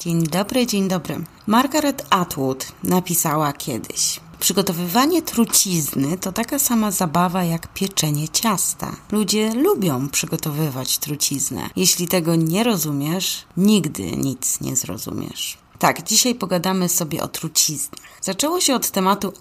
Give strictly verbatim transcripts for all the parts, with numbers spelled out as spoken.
Dzień dobry, dzień dobry. Margaret Atwood napisała kiedyś: przygotowywanie trucizny to taka sama zabawa jak pieczenie ciasta. Ludzie lubią przygotowywać truciznę. Jeśli tego nie rozumiesz, nigdy nic nie zrozumiesz. Tak, dzisiaj pogadamy sobie o truciznach. Zaczęło się od tematu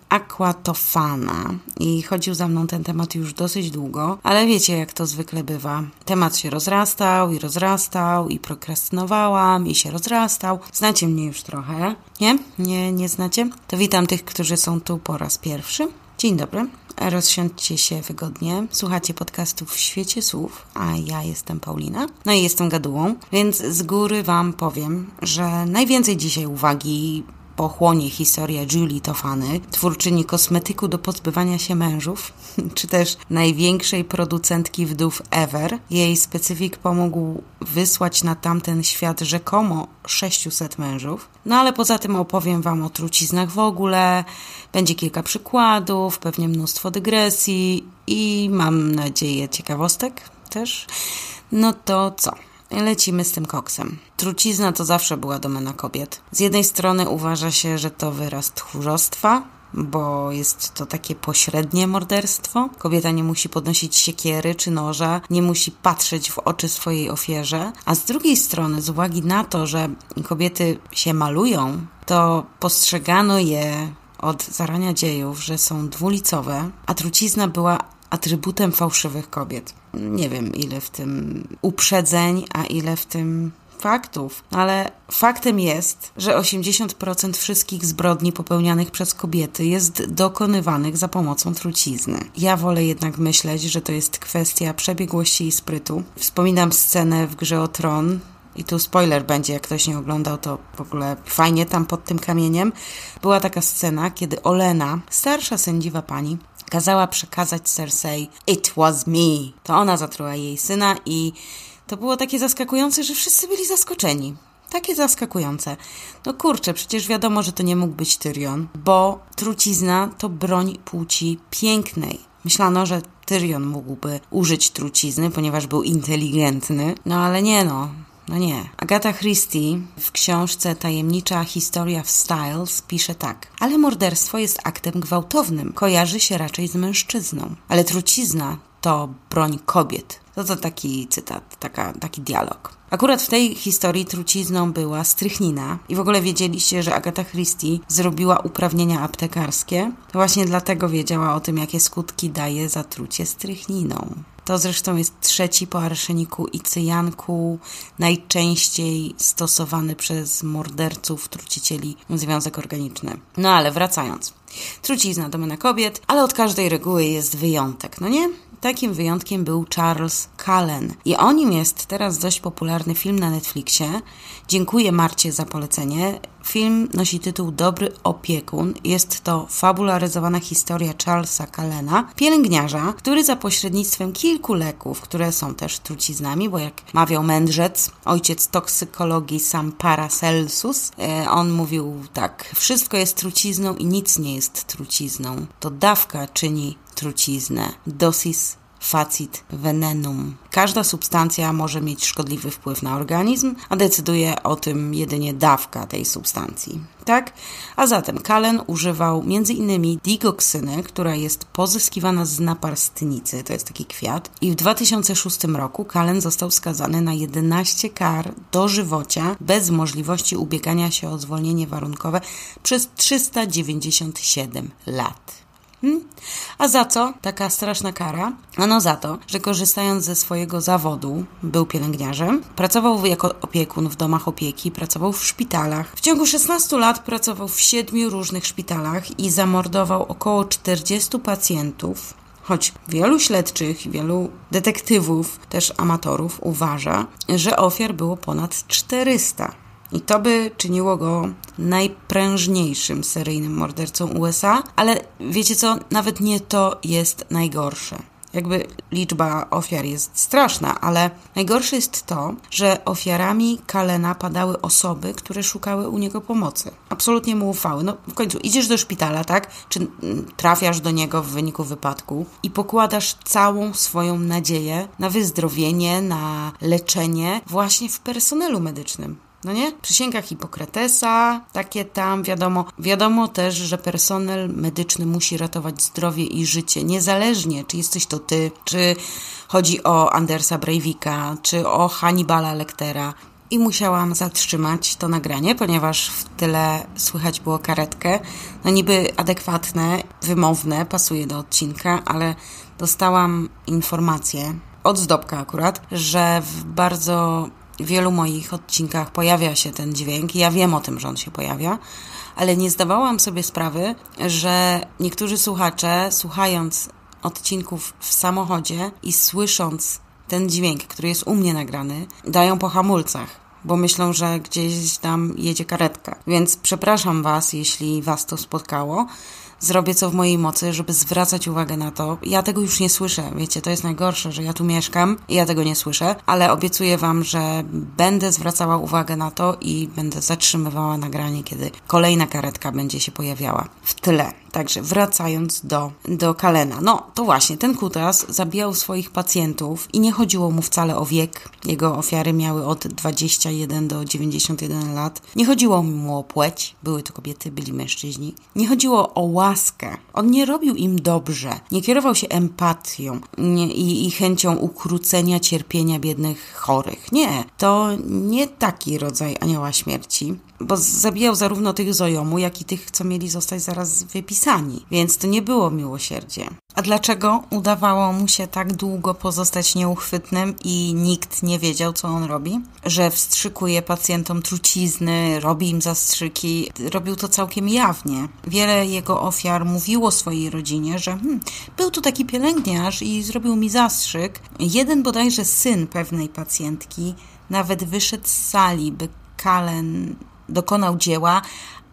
aquatofana i chodził za mną ten temat już dosyć długo, ale wiecie, jak to zwykle bywa. Temat się rozrastał i rozrastał i prokrastynowałam i się rozrastał. Znacie mnie już trochę, nie? Nie, nie znacie? To witam tych, którzy są tu po raz pierwszy. Dzień dobry. Rozsiądźcie się wygodnie. Słuchacie podcastów w świecie słów, a ja jestem Paulina. No i jestem gadułą, więc z góry wam powiem, że najwięcej dzisiaj uwagi pochłonie historia Julie Tofany, twórczyni kosmetyku do pozbywania się mężów, czy też największej producentki wdów ever. Jej specyfik pomógł wysłać na tamten świat rzekomo sześciuset mężów. No ale poza tym opowiem wam o truciznach w ogóle, będzie kilka przykładów, pewnie mnóstwo dygresji i mam nadzieję ciekawostek też. No to co? Lecimy z tym koksem. Trucizna to zawsze była domena kobiet. Z jednej strony uważa się, że to wyraz tchórzostwa, bo jest to takie pośrednie morderstwo. Kobieta nie musi podnosić siekiery czy noża, nie musi patrzeć w oczy swojej ofierze. A z drugiej strony, z uwagi na to, że kobiety się malują, to postrzegano je od zarania dziejów, że są dwulicowe, a trucizna była atrybutem fałszywych kobiet. Nie wiem, ile w tym uprzedzeń, a ile w tym faktów, ale faktem jest, że osiemdziesiąt procent wszystkich zbrodni popełnianych przez kobiety jest dokonywanych za pomocą trucizny. Ja wolę jednak myśleć, że to jest kwestia przebiegłości i sprytu. Wspominam scenę w Grze o Tron, i tu spoiler będzie, jak ktoś nie oglądał, to w ogóle fajnie tam pod tym kamieniem. Była taka scena, kiedy Olena, starsza sędziwa pani, kazała przekazać Cersei "It was me". To ona zatruła jej syna i to było takie zaskakujące, że wszyscy byli zaskoczeni. Takie zaskakujące. No kurczę, przecież wiadomo, że to nie mógł być Tyrion, bo trucizna to broń płci pięknej. Myślano, że Tyrion mógłby użyć trucizny, ponieważ był inteligentny, no ale nie no. No nie. Agatha Christie w książce Tajemnicza historia w Styles pisze tak. Ale morderstwo jest aktem gwałtownym. Kojarzy się raczej z mężczyzną. Ale trucizna to broń kobiet. To to taki cytat, taka, taki dialog. Akurat w tej historii trucizną była strychnina i w ogóle wiedzieliście, że Agatha Christie zrobiła uprawnienia aptekarskie. To właśnie dlatego wiedziała o tym, jakie skutki daje zatrucie strychniną. To zresztą jest trzeci po arszeniku i cyjanku najczęściej stosowany przez morderców, trucicieli związek organiczny. No ale wracając. Trucizna domena kobiet, ale od każdej reguły jest wyjątek, no nie? Takim wyjątkiem był Charles Cullen. I o nim jest teraz dość popularny film na Netflixie. Dziękuję Marcie za polecenie. Film nosi tytuł Dobry opiekun. Jest to fabularyzowana historia Charlesa Cullena, pielęgniarza, który za pośrednictwem kilku leków, które są też truciznami, bo jak mawiał mędrzec, ojciec toksykologii sam Paracelsus, on mówił tak: wszystko jest trucizną i nic nie jest trucizną. To dawka czyni truciznę. Dosis facit venenum. Każda substancja może mieć szkodliwy wpływ na organizm, a decyduje o tym jedynie dawka tej substancji. Tak? A zatem Cullen używał między innymi digoksyny, która jest pozyskiwana z naparstnicy, to jest taki kwiat. I w dwa tysiące szóstym roku Cullen został skazany na jedenaście kar dożywocia bez możliwości ubiegania się o zwolnienie warunkowe przez trzysta dziewięćdziesiąt siedem lat. Hmm? A za co taka straszna kara? Ano za to, że korzystając ze swojego zawodu, był pielęgniarzem, pracował jako opiekun w domach opieki, pracował w szpitalach. W ciągu szesnastu lat pracował w siedmiu różnych szpitalach i zamordował około czterdziestu pacjentów, choć wielu śledczych, wielu detektywów, też amatorów uważa, że ofiar było ponad czterysta. I to by czyniło go najprężniejszym seryjnym mordercą U S A, ale wiecie co, nawet nie to jest najgorsze. Jakby liczba ofiar jest straszna, ale najgorsze jest to, że ofiarami Cullena padały osoby, które szukały u niego pomocy. Absolutnie mu ufały. No w końcu idziesz do szpitala, tak? Czy trafiasz do niego w wyniku wypadku i pokładasz całą swoją nadzieję na wyzdrowienie, na leczenie właśnie w personelu medycznym. no nie? Przysięga Hipokratesa, takie tam, wiadomo. Wiadomo też, że personel medyczny musi ratować zdrowie i życie, niezależnie, czy jesteś to ty, czy chodzi o Andersa Breivika, czy o Hannibala Lectera. I musiałam zatrzymać to nagranie, ponieważ w tyle słychać było karetkę. No niby adekwatne, wymowne, pasuje do odcinka, ale dostałam informację od Zdobka akurat, że w bardzo wielu moich odcinkach pojawia się ten dźwięk. Ja wiem o tym, że on się pojawia, ale nie zdawałam sobie sprawy, że niektórzy słuchacze, słuchając odcinków w samochodzie i słysząc ten dźwięk, który jest u mnie nagrany, dają po hamulcach, bo myślą, że gdzieś tam jedzie karetka. Więc przepraszam Was, jeśli Was to spotkało. Zrobię co w mojej mocy, żeby zwracać uwagę na to. Ja tego już nie słyszę, wiecie, to jest najgorsze, że ja tu mieszkam i ja tego nie słyszę, ale obiecuję Wam, że będę zwracała uwagę na to i będę zatrzymywała nagranie, kiedy kolejna karetka będzie się pojawiała w tle. Także wracając do, do Callena. No, to właśnie, ten kutas zabijał swoich pacjentów i nie chodziło mu wcale o wiek. Jego ofiary miały od dwudziestu jeden do dziewięćdziesięciu jeden lat. Nie chodziło mu o płeć. Były to kobiety, byli mężczyźni. Nie chodziło o łaskę. On nie robił im dobrze. Nie kierował się empatią nie, i, i chęcią ukrócenia cierpienia biednych chorych. Nie, to nie taki rodzaj anioła śmierci. Bo zabijał zarówno tych z ojomu, jak i tych, co mieli zostać zaraz wypisani. Więc to nie było miłosierdzie. A dlaczego udawało mu się tak długo pozostać nieuchwytnym i nikt nie wiedział, co on robi? Że wstrzykuje pacjentom trucizny, robi im zastrzyki. Robił to całkiem jawnie. Wiele jego ofiar mówiło swojej rodzinie, że hmm, był tu taki pielęgniarz i zrobił mi zastrzyk. Jeden bodajże syn pewnej pacjentki nawet wyszedł z sali, by Callen dokonał dzieła,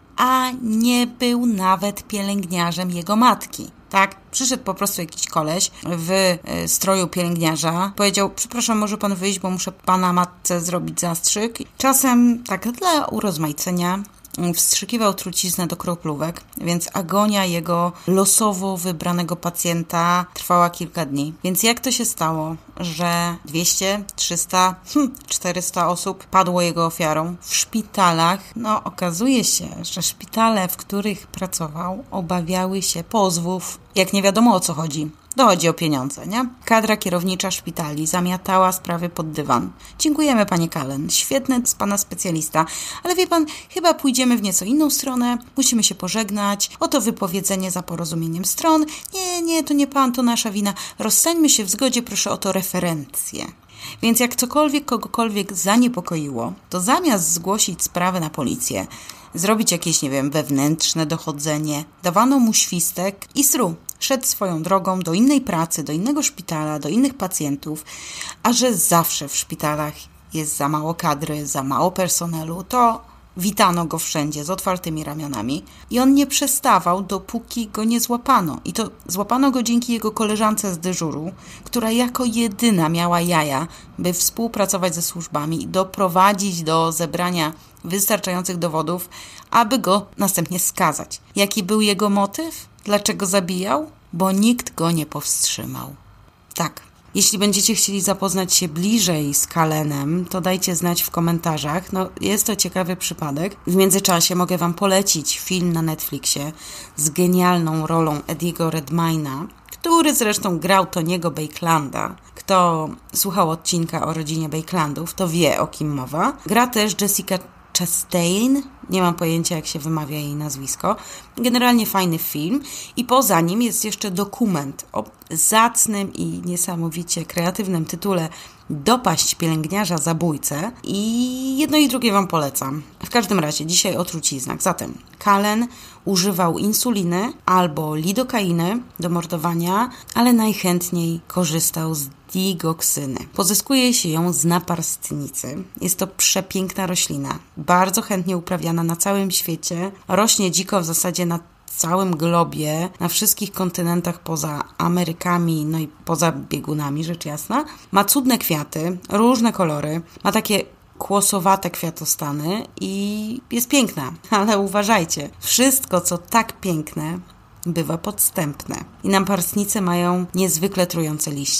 a nie był nawet pielęgniarzem jego matki. Tak? Przyszedł po prostu jakiś koleś w stroju pielęgniarza. Powiedział, przepraszam, może pan wyjść, bo muszę pana matce zrobić zastrzyk. Czasem, tak dla urozmaicenia, wstrzykiwał truciznę do kroplówek, więc agonia jego losowo wybranego pacjenta trwała kilka dni. Więc jak to się stało, że dwieście, trzysta, czterysta osób padło jego ofiarą w szpitalach? No, okazuje się, że szpitale, w których pracował, obawiały się pozwów. Jak nie wiadomo, o co chodzi. Dochodzi o pieniądze, nie? Kadra kierownicza szpitali zamiatała sprawy pod dywan. Dziękujemy, panie Callen. Świetny z pana specjalista. Ale wie pan, chyba pójdziemy w nieco inną stronę. Musimy się pożegnać. Oto wypowiedzenie za porozumieniem stron. Nie, nie, to nie pan, to nasza wina. Rozstańmy się w zgodzie, proszę o to referencję. Więc jak cokolwiek kogokolwiek zaniepokoiło, to zamiast zgłosić sprawę na policję, zrobić jakieś, nie wiem, wewnętrzne dochodzenie, dawano mu świstek i sru. Szedł swoją drogą do innej pracy, do innego szpitala, do innych pacjentów, a że zawsze w szpitalach jest za mało kadry, za mało personelu, to witano go wszędzie z otwartymi ramionami i on nie przestawał, dopóki go nie złapano. I to złapano go dzięki jego koleżance z dyżuru, która jako jedyna miała jaja, by współpracować ze służbami i doprowadzić do zebrania wystarczających dowodów, aby go następnie skazać. Jaki był jego motyw? Dlaczego zabijał? Bo nikt go nie powstrzymał. Tak. Jeśli będziecie chcieli zapoznać się bliżej z Callenem, to dajcie znać w komentarzach. No, jest to ciekawy przypadek. W międzyczasie mogę wam polecić film na Netflixie z genialną rolą Ediego Redmayna, który zresztą grał Tony'ego Bakelanda. Kto słuchał odcinka o rodzinie Bakelandów, to wie, o kim mowa. Gra też Jessica Chastain, nie mam pojęcia, jak się wymawia jej nazwisko. Generalnie fajny film i poza nim jest jeszcze dokument o zacnym i niesamowicie kreatywnym tytule Dopaść pielęgniarza zabójcę i jedno i drugie wam polecam. W każdym razie dzisiaj o truciznach. Zatem Callen używał insuliny albo lidokainy do mordowania, ale najchętniej korzystał z digoksyny. Pozyskuje się ją z naparstnicy. Jest to przepiękna roślina, bardzo chętnie uprawiana na całym świecie. Rośnie dziko w zasadzie na całym globie, na wszystkich kontynentach poza Amerykami, no i poza biegunami, rzecz jasna. Ma cudne kwiaty, różne kolory, ma takie kłosowate kwiatostany i jest piękna. Ale uważajcie, wszystko co tak piękne bywa podstępne. I naparstnice mają niezwykle trujące liście.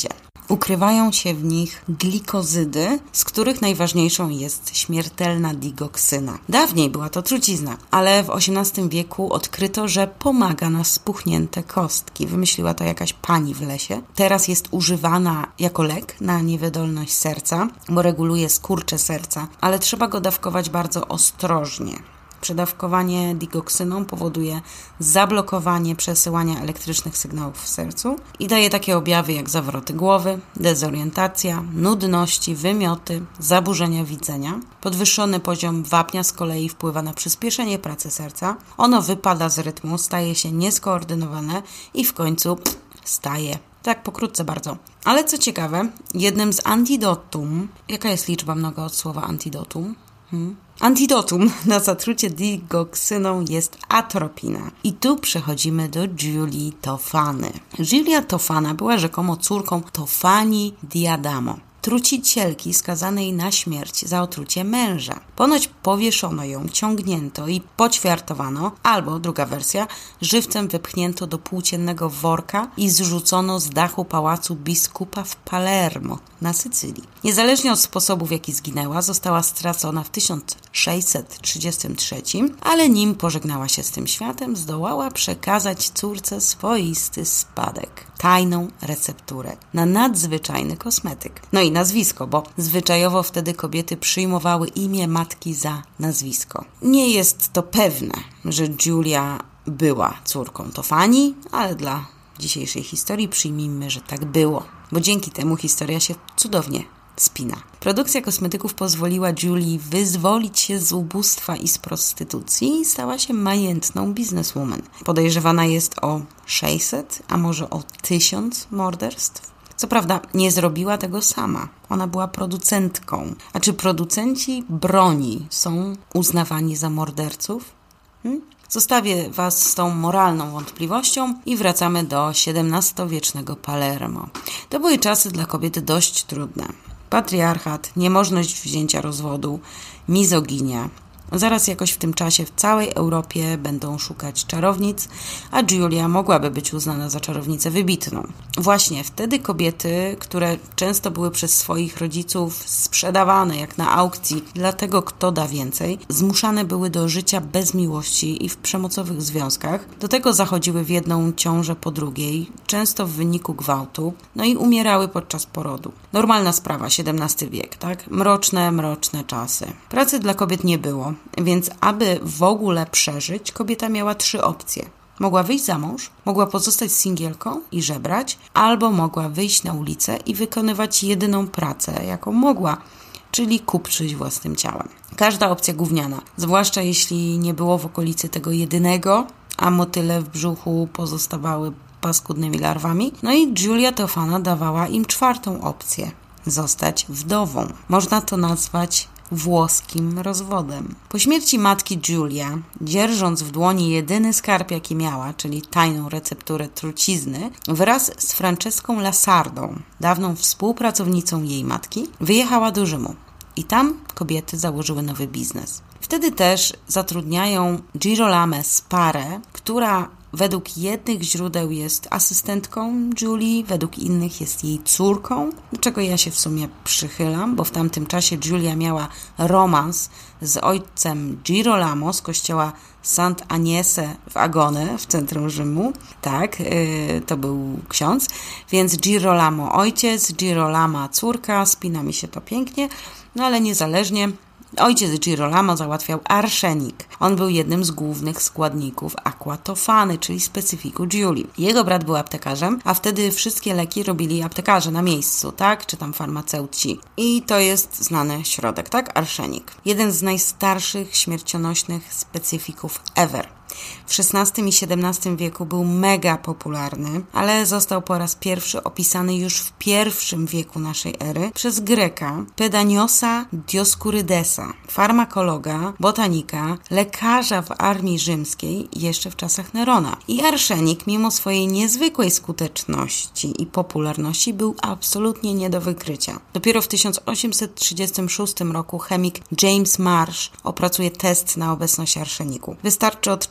Ukrywają się w nich glikozydy, z których najważniejszą jest śmiertelna digoksyna. Dawniej była to trucizna, ale w osiemnastym wieku odkryto, że pomaga na spuchnięte kostki. Wymyśliła to jakaś pani w lesie. Teraz jest używana jako lek na niewydolność serca, bo reguluje skurcze serca, ale trzeba go dawkować bardzo ostrożnie. Przedawkowanie digoksyną powoduje zablokowanie przesyłania elektrycznych sygnałów w sercu i daje takie objawy jak zawroty głowy, dezorientacja, nudności, wymioty, zaburzenia widzenia. Podwyższony poziom wapnia z kolei wpływa na przyspieszenie pracy serca. Ono wypada z rytmu, staje się nieskoordynowane i w końcu pff, staje. Tak pokrótce bardzo. Ale co ciekawe, jednym z antidotum... Jaka jest liczba mnoga od słowa antidotum? Hmm? Antidotum na zatrucie digoksyną jest atropina. I tu przechodzimy do Julii Tofany. Julia Tofana była rzekomo córką Tofani Diadamo, trucicielki skazanej na śmierć za otrucie męża. Ponoć powieszono ją, ciągnięto i poćwiartowano, albo druga wersja, żywcem wypchnięto do płóciennego worka i zrzucono z dachu pałacu biskupa w Palermo na Sycylii. Niezależnie od sposobu, w jaki zginęła, została stracona w tysiąc sześćset trzydziestym trzecim, ale nim pożegnała się z tym światem, zdołała przekazać córce swoisty spadek. Tajną recepturę na nadzwyczajny kosmetyk. No i nazwisko, bo zwyczajowo wtedy kobiety przyjmowały imię matki za nazwisko. Nie jest to pewne, że Julia była córką Tofani, ale dla dzisiejszej historii przyjmijmy, że tak było, bo dzięki temu historia się cudownie spina. Produkcja kosmetyków pozwoliła Julii wyzwolić się z ubóstwa i z prostytucji i stała się majętną bizneswoman. Podejrzewana jest o sześćset, a może o tysiąc morderstw. Co prawda nie zrobiła tego sama. Ona była producentką. A czy producenci broni są uznawani za morderców? Hmm? Zostawię Was z tą moralną wątpliwością i wracamy do siedemnastowiecznego Palermo. To były czasy dla kobiety dość trudne. Patriarchat, niemożność wzięcia rozwodu, mizoginia. Zaraz jakoś w tym czasie w całej Europie będą szukać czarownic, a Julia mogłaby być uznana za czarownicę wybitną. Właśnie wtedy kobiety, które często były przez swoich rodziców sprzedawane jak na aukcji dla tego, kto da więcej, zmuszane były do życia bez miłości i w przemocowych związkach. Do tego zachodziły w jedną ciążę po drugiej, często w wyniku gwałtu, no i umierały podczas porodu. Normalna sprawa, siedemnasty wiek, tak? Mroczne, mroczne czasy. Pracy dla kobiet nie było. Więc aby w ogóle przeżyć, kobieta miała trzy opcje. Mogła wyjść za mąż, mogła pozostać singielką i żebrać, albo mogła wyjść na ulicę i wykonywać jedyną pracę, jaką mogła, czyli kupczyć własnym ciałem. Każda opcja gówniana, zwłaszcza jeśli nie było w okolicy tego jedynego, a motyle w brzuchu pozostawały paskudnymi larwami. No i Julia Tofana dawała im czwartą opcję – zostać wdową. Można to nazwać włoskim rozwodem. Po śmierci matki Julia, dzierżąc w dłoni jedyny skarb, jaki miała, czyli tajną recepturę trucizny, wraz z Franceską Lasardą, dawną współpracownicą jej matki, wyjechała do Rzymu. I tam kobiety założyły nowy biznes. Wtedy też zatrudniają Girolame Sparę, która według jednych źródeł jest asystentką Julii, według innych jest jej córką, do czego ja się w sumie przychylam, bo w tamtym czasie Julia miała romans z ojcem Girolamo z kościoła Sant'Agnese w Agone w centrum Rzymu. Tak, yy, to był ksiądz, więc Girolamo ojciec, Girolama córka, spina mi się to pięknie, no ale niezależnie. Ojciec Girolamo załatwiał arszenik. On był jednym z głównych składników aquatofany, czyli specyfiku Julii. Jego brat był aptekarzem, a wtedy wszystkie leki robili aptekarze na miejscu, tak? Czy tam farmaceuci. I to jest znany środek, tak? Arszenik. Jeden z najstarszych śmiercionośnych specyfików ever. W szesnastym i siedemnastym wieku był mega popularny, ale został po raz pierwszy opisany już w pierwszym wieku naszej ery przez Greka Pedaniosa Dioskurydesa, farmakologa, botanika, lekarza w armii rzymskiej jeszcze w czasach Nerona. I arszenik, mimo swojej niezwykłej skuteczności i popularności, był absolutnie nie do wykrycia. Dopiero w tysiąc osiemset trzydziestym szóstym roku chemik James Marsh opracuje test na obecność arszeniku. Wystarczy od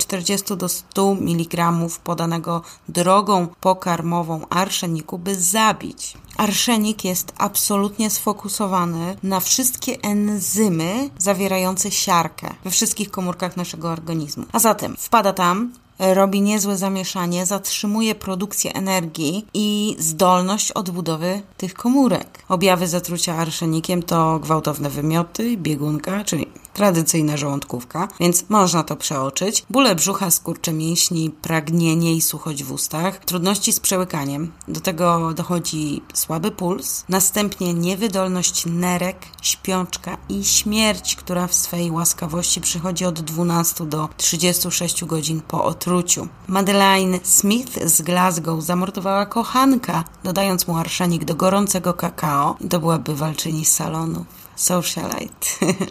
czterdzieści do stu miligramów podanego drogą pokarmową arszeniku, by zabić. Arszenik jest absolutnie sfokusowany na wszystkie enzymy zawierające siarkę we wszystkich komórkach naszego organizmu. A zatem wpada tam, robi niezłe zamieszanie, zatrzymuje produkcję energii i zdolność odbudowy tych komórek. Objawy zatrucia arszenikiem to gwałtowne wymioty, biegunka, czyli tradycyjna żołądkówka, więc można to przeoczyć. Bóle brzucha, skurcze mięśni, pragnienie i suchość w ustach, trudności z przełykaniem. Do tego dochodzi słaby puls, następnie niewydolność nerek, śpiączka i śmierć, która w swej łaskawości przychodzi od dwunastu do trzydziestu sześciu godzin po otruciu. Madeleine Smith z Glasgow zamordowała kochanka, dodając mu arszenik do gorącego kakao. To była bywalczyni z salonu. Socialite.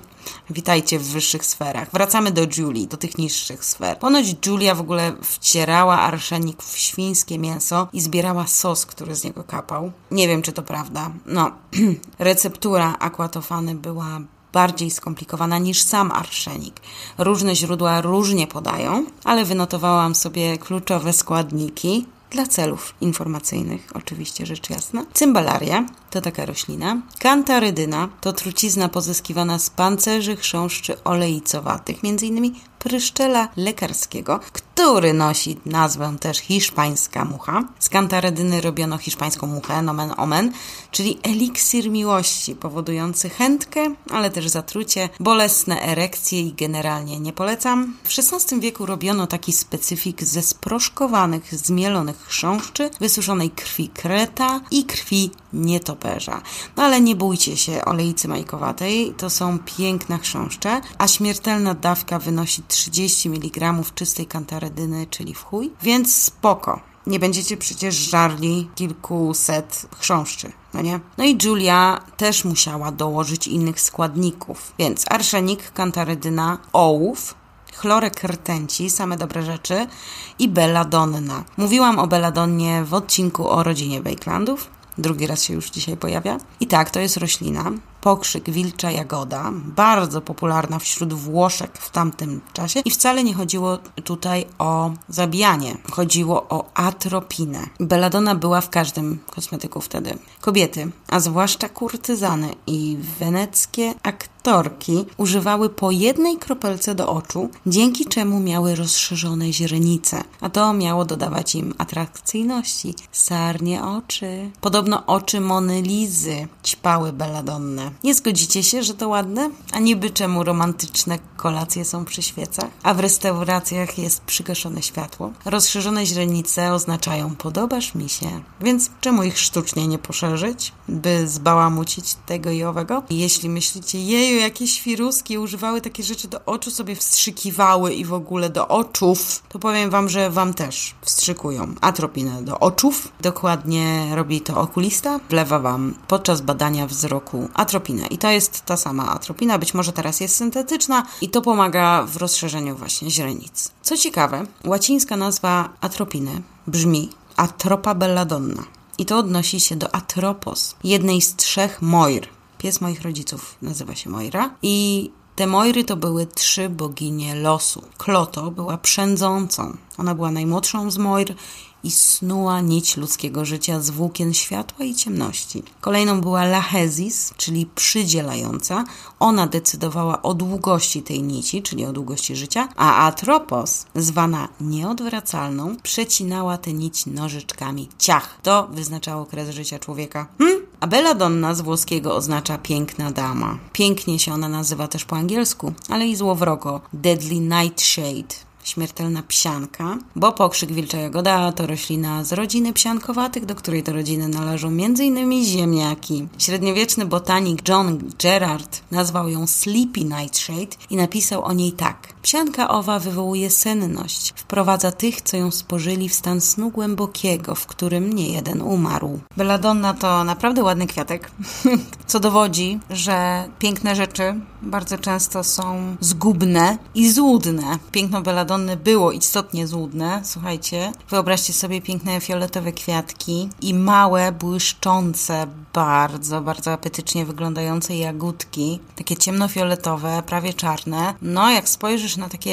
Witajcie w wyższych sferach. Wracamy do Julii, do tych niższych sfer. Ponoć Julia w ogóle wcierała arszenik w świńskie mięso i zbierała sos, który z niego kapał. Nie wiem, czy to prawda. No, receptura akwatofany była bardziej skomplikowana niż sam arszenik. Różne źródła różnie podają, ale wynotowałam sobie kluczowe składniki dla celów informacyjnych, oczywiście, rzecz jasna. Cymbalaria to taka roślina. Kantarydyna to trucizna pozyskiwana z pancerzy chrząszczy olejcowatych, między innymi pryszczela lekarskiego, który nosi nazwę też hiszpańska mucha. Z kantarydyny robiono hiszpańską muchę, nomen omen, czyli eliksir miłości, powodujący chętkę, ale też zatrucie, bolesne erekcje i generalnie nie polecam. W szesnastym wieku robiono taki specyfik ze sproszkowanych, zmielonych chrząszczy, wysuszonej krwi kreta i krwi nietoperza. No ale nie bójcie się olejcy majkowatej, to są piękne chrząszcze, a śmiertelna dawka wynosi trzydzieści miligramów czystej kantarydyny, czyli w chuj, więc spoko. Nie będziecie przecież żarli kilkuset chrząszczy, no nie? No i Julia też musiała dołożyć innych składników, więc arszenik, kantarydyna, ołów, chlorek rtęci, same dobre rzeczy i belladonna. Mówiłam o belladonnie w odcinku o rodzinie Bakelandów. Drugi raz się już dzisiaj pojawia. I tak, to jest roślina. Pokrzyk, wilcza jagoda, bardzo popularna wśród Włoszek w tamtym czasie i wcale nie chodziło tutaj o zabijanie, chodziło o atropinę. Belladonna była w każdym kosmetyku wtedy. Kobiety, a zwłaszcza kurtyzany i weneckie aktorki używały po jednej kropelce do oczu, dzięki czemu miały rozszerzone źrenice, a to miało dodawać im atrakcyjności. Sarnie oczy. Podobno oczy Mony Lizy ćpały belladonnę. Nie zgodzicie się, że to ładne? A niby czemu romantyczne kolacje są przy świecach, a w restauracjach jest przygaszone światło? Rozszerzone źrenice oznaczają podobasz mi się, więc czemu ich sztucznie nie poszerzyć, by zbałamucić tego i owego? Jeśli myślicie, jeju, jakie świruski używały takie rzeczy do oczu, sobie wstrzykiwały i w ogóle do oczów, to powiem wam, że wam też wstrzykują atropinę do oczów. Dokładnie robi to okulista, wlewa wam podczas badania wzroku atropinę. I to jest ta sama atropina, być może teraz jest syntetyczna i to pomaga w rozszerzeniu właśnie źrenic. Co ciekawe, łacińska nazwa atropiny brzmi Atropa belladonna i to odnosi się do Atropos, jednej z trzech Moir. Pies moich rodziców nazywa się Moira i te Moiry to były trzy boginie losu. Kloto była przędzącą. Ona była najmłodszą z Moir i snuła nić ludzkiego życia z włókien światła i ciemności. Kolejną była Lachesis, czyli przydzielająca. Ona decydowała o długości tej nici, czyli o długości życia, a Atropos, zwana nieodwracalną, przecinała tę nić nożyczkami. Ciach! To wyznaczało kres życia człowieka. Hm? A belladonna z włoskiego oznacza piękna dama. Pięknie się ona nazywa też po angielsku, ale i złowrogo. Deadly Nightshade. Śmiertelna psianka, bo pokrzyk wilcza jagoda to roślina z rodziny psiankowatych, do której to rodziny należą m.in. ziemniaki. Średniowieczny botanik John Gerard nazwał ją Sleepy Nightshade i napisał o niej tak. Psianka owa wywołuje senność, wprowadza tych, co ją spożyli w stan snu głębokiego, w którym nie jeden umarł. Belladonna to naprawdę ładny kwiatek, co dowodzi, że piękne rzeczy bardzo często są zgubne i złudne. Piękno belladonny było istotnie złudne. Słuchajcie, wyobraźcie sobie piękne fioletowe kwiatki i małe, błyszczące, bardzo, bardzo apetycznie wyglądające jagódki. Takie ciemnofioletowe, prawie czarne. No, jak spojrzysz na takie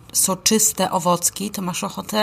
soczyste owocki, to masz ochotę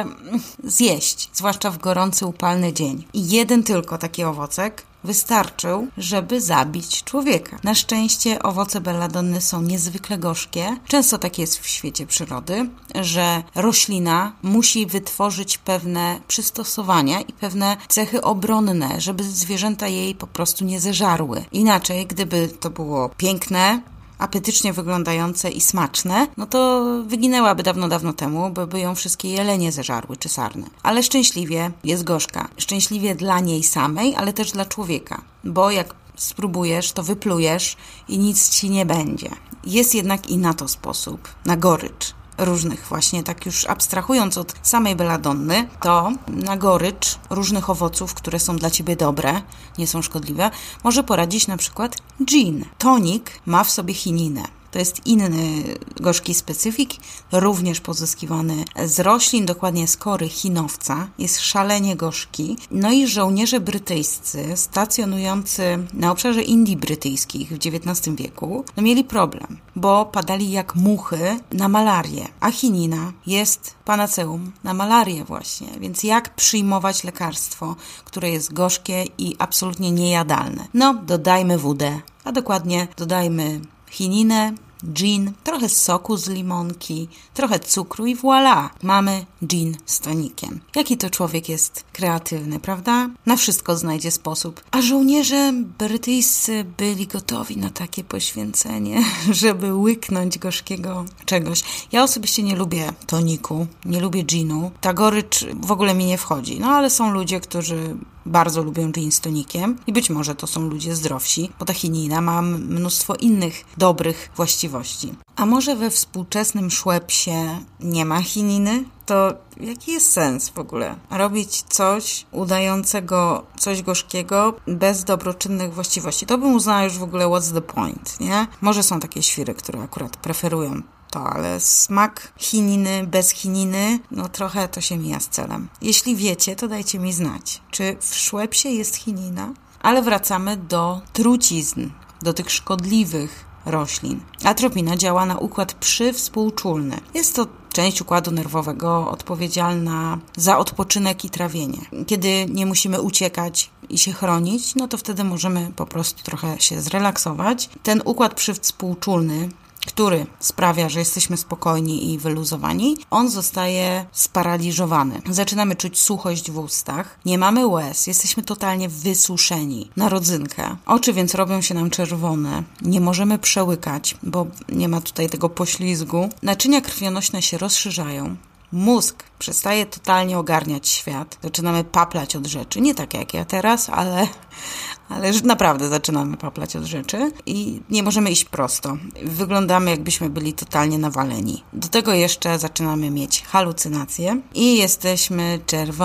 zjeść, zwłaszcza w gorący, upalny dzień. I jeden tylko taki owocek wystarczył, żeby zabić człowieka. Na szczęście owoce belladonny są niezwykle gorzkie. Często tak jest w świecie przyrody, że roślina musi wytworzyć pewne przystosowania i pewne cechy obronne, żeby zwierzęta jej po prostu nie zeżarły. Inaczej, gdyby to było piękne, apetycznie wyglądające i smaczne, no to wyginęłaby dawno, dawno temu, bo by ją wszystkie jelenie zeżarły czy sarny. Ale szczęśliwie jest gorzka. Szczęśliwie dla niej samej, ale też dla człowieka. Bo jak spróbujesz, to wyplujesz i nic ci nie będzie. Jest jednak i na to sposób, na gorycz różnych właśnie, tak już abstrahując od samej belladonny, to na gorycz różnych owoców, które są dla ciebie dobre, nie są szkodliwe, może poradzić na przykład gin. Tonik ma w sobie chininę. To jest inny gorzki specyfik, również pozyskiwany z roślin, dokładnie z kory chinowca. Jest szalenie gorzki. No i żołnierze brytyjscy stacjonujący na obszarze Indii brytyjskich w dziewiętnastym wieku no mieli problem, bo padali jak muchy na malarię, a chinina jest panaceum na malarię właśnie. Więc jak przyjmować lekarstwo, które jest gorzkie i absolutnie niejadalne? No, dodajmy wódę, a dokładnie dodajmy chininę, gin, trochę soku z limonki, trochę cukru i voilà! Mamy gin z tonikiem. Jaki to człowiek jest kreatywny, prawda? Na wszystko znajdzie sposób. A żołnierze brytyjscy byli gotowi na takie poświęcenie, żeby łyknąć gorzkiego czegoś. Ja osobiście nie lubię toniku, nie lubię ginu. Ta gorycz w ogóle mi nie wchodzi. No ale są ludzie, którzy bardzo lubią gin z tonikiem i być może to są ludzie zdrowsi, bo ta chinina ma mnóstwo innych dobrych właściwości. A może we współczesnym Schweppsie nie ma chininy? To jaki jest sens w ogóle? Robić coś udającego coś gorzkiego bez dobroczynnych właściwości. To bym uznała już w ogóle what's the point, nie? Może są takie świry, które akurat preferują to, ale smak chininy bez chininy, no trochę to się mija z celem. Jeśli wiecie, to dajcie mi znać, czy w Schweppsie jest chinina? Ale wracamy do trucizn, do tych szkodliwych roślin. Atropina działa na układ przywspółczulny. Jest to część układu nerwowego odpowiedzialna za odpoczynek i trawienie. Kiedy nie musimy uciekać i się chronić, no to wtedy możemy po prostu trochę się zrelaksować. Ten układ przywspółczulny, który sprawia, że jesteśmy spokojni i wyluzowani, on zostaje sparaliżowany. Zaczynamy czuć suchość w ustach, nie mamy łez, jesteśmy totalnie wysuszeni na rodzynkę. Oczy więc robią się nam czerwone, nie możemy przełykać, bo nie ma tutaj tego poślizgu. Naczynia krwionośne się rozszerzają. Mózg przestaje totalnie ogarniać świat. Zaczynamy paplać od rzeczy. Nie tak jak ja teraz, ale, ale naprawdę zaczynamy paplać od rzeczy i nie możemy iść prosto. Wyglądamy, jakbyśmy byli totalnie nawaleni. Do tego jeszcze zaczynamy mieć halucynacje i jesteśmy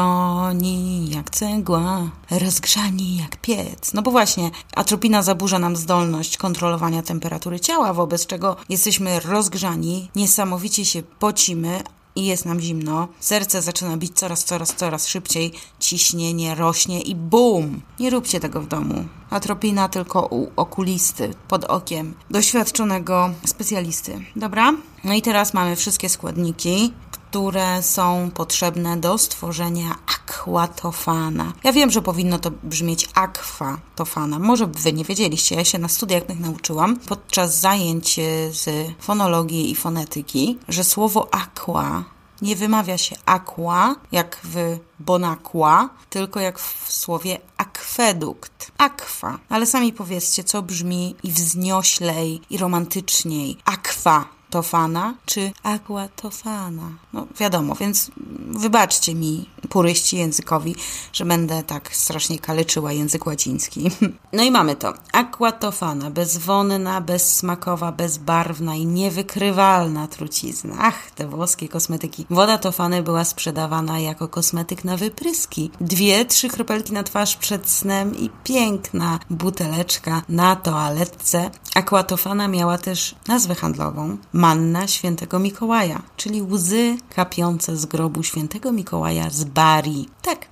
czerwoni jak cegła, rozgrzani jak piec. No bo właśnie atropina zaburza nam zdolność kontrolowania temperatury ciała, wobec czego jesteśmy rozgrzani, niesamowicie się pocimy, i jest nam zimno, serce zaczyna bić coraz, coraz, coraz szybciej, ciśnienie rośnie i bum! Nie róbcie tego w domu. Atropina tylko u okulisty, pod okiem doświadczonego specjalisty. Dobra? No i teraz mamy wszystkie składniki, które są potrzebne do stworzenia akwatofana. Ja wiem, że powinno to brzmieć akwatofana. Może wy nie wiedzieliście, ja się na studiach nauczyłam podczas zajęć z fonologii i fonetyki, że słowo aqua nie wymawia się aqua, jak w bonaqua, tylko jak w słowie akwedukt. Akwa. Ale sami powiedzcie, co brzmi i wznioślej, i romantyczniej. Akwa. Tofana czy aquatofana. No wiadomo, więc wybaczcie mi, puryści językowi, że będę tak strasznie kaleczyła język łaciński. No i mamy to. Aquatofana, bezwonna, bezsmakowa, bezbarwna i niewykrywalna trucizna. Ach, te włoskie kosmetyki. Woda tofany była sprzedawana jako kosmetyk na wypryski. Dwie, trzy kropelki na twarz przed snem i piękna buteleczka na toaletce. Aquatofana miała też nazwę handlową. Manna świętego Mikołaja, czyli łzy kapiące z grobu świętego Mikołaja z Bari. Tak,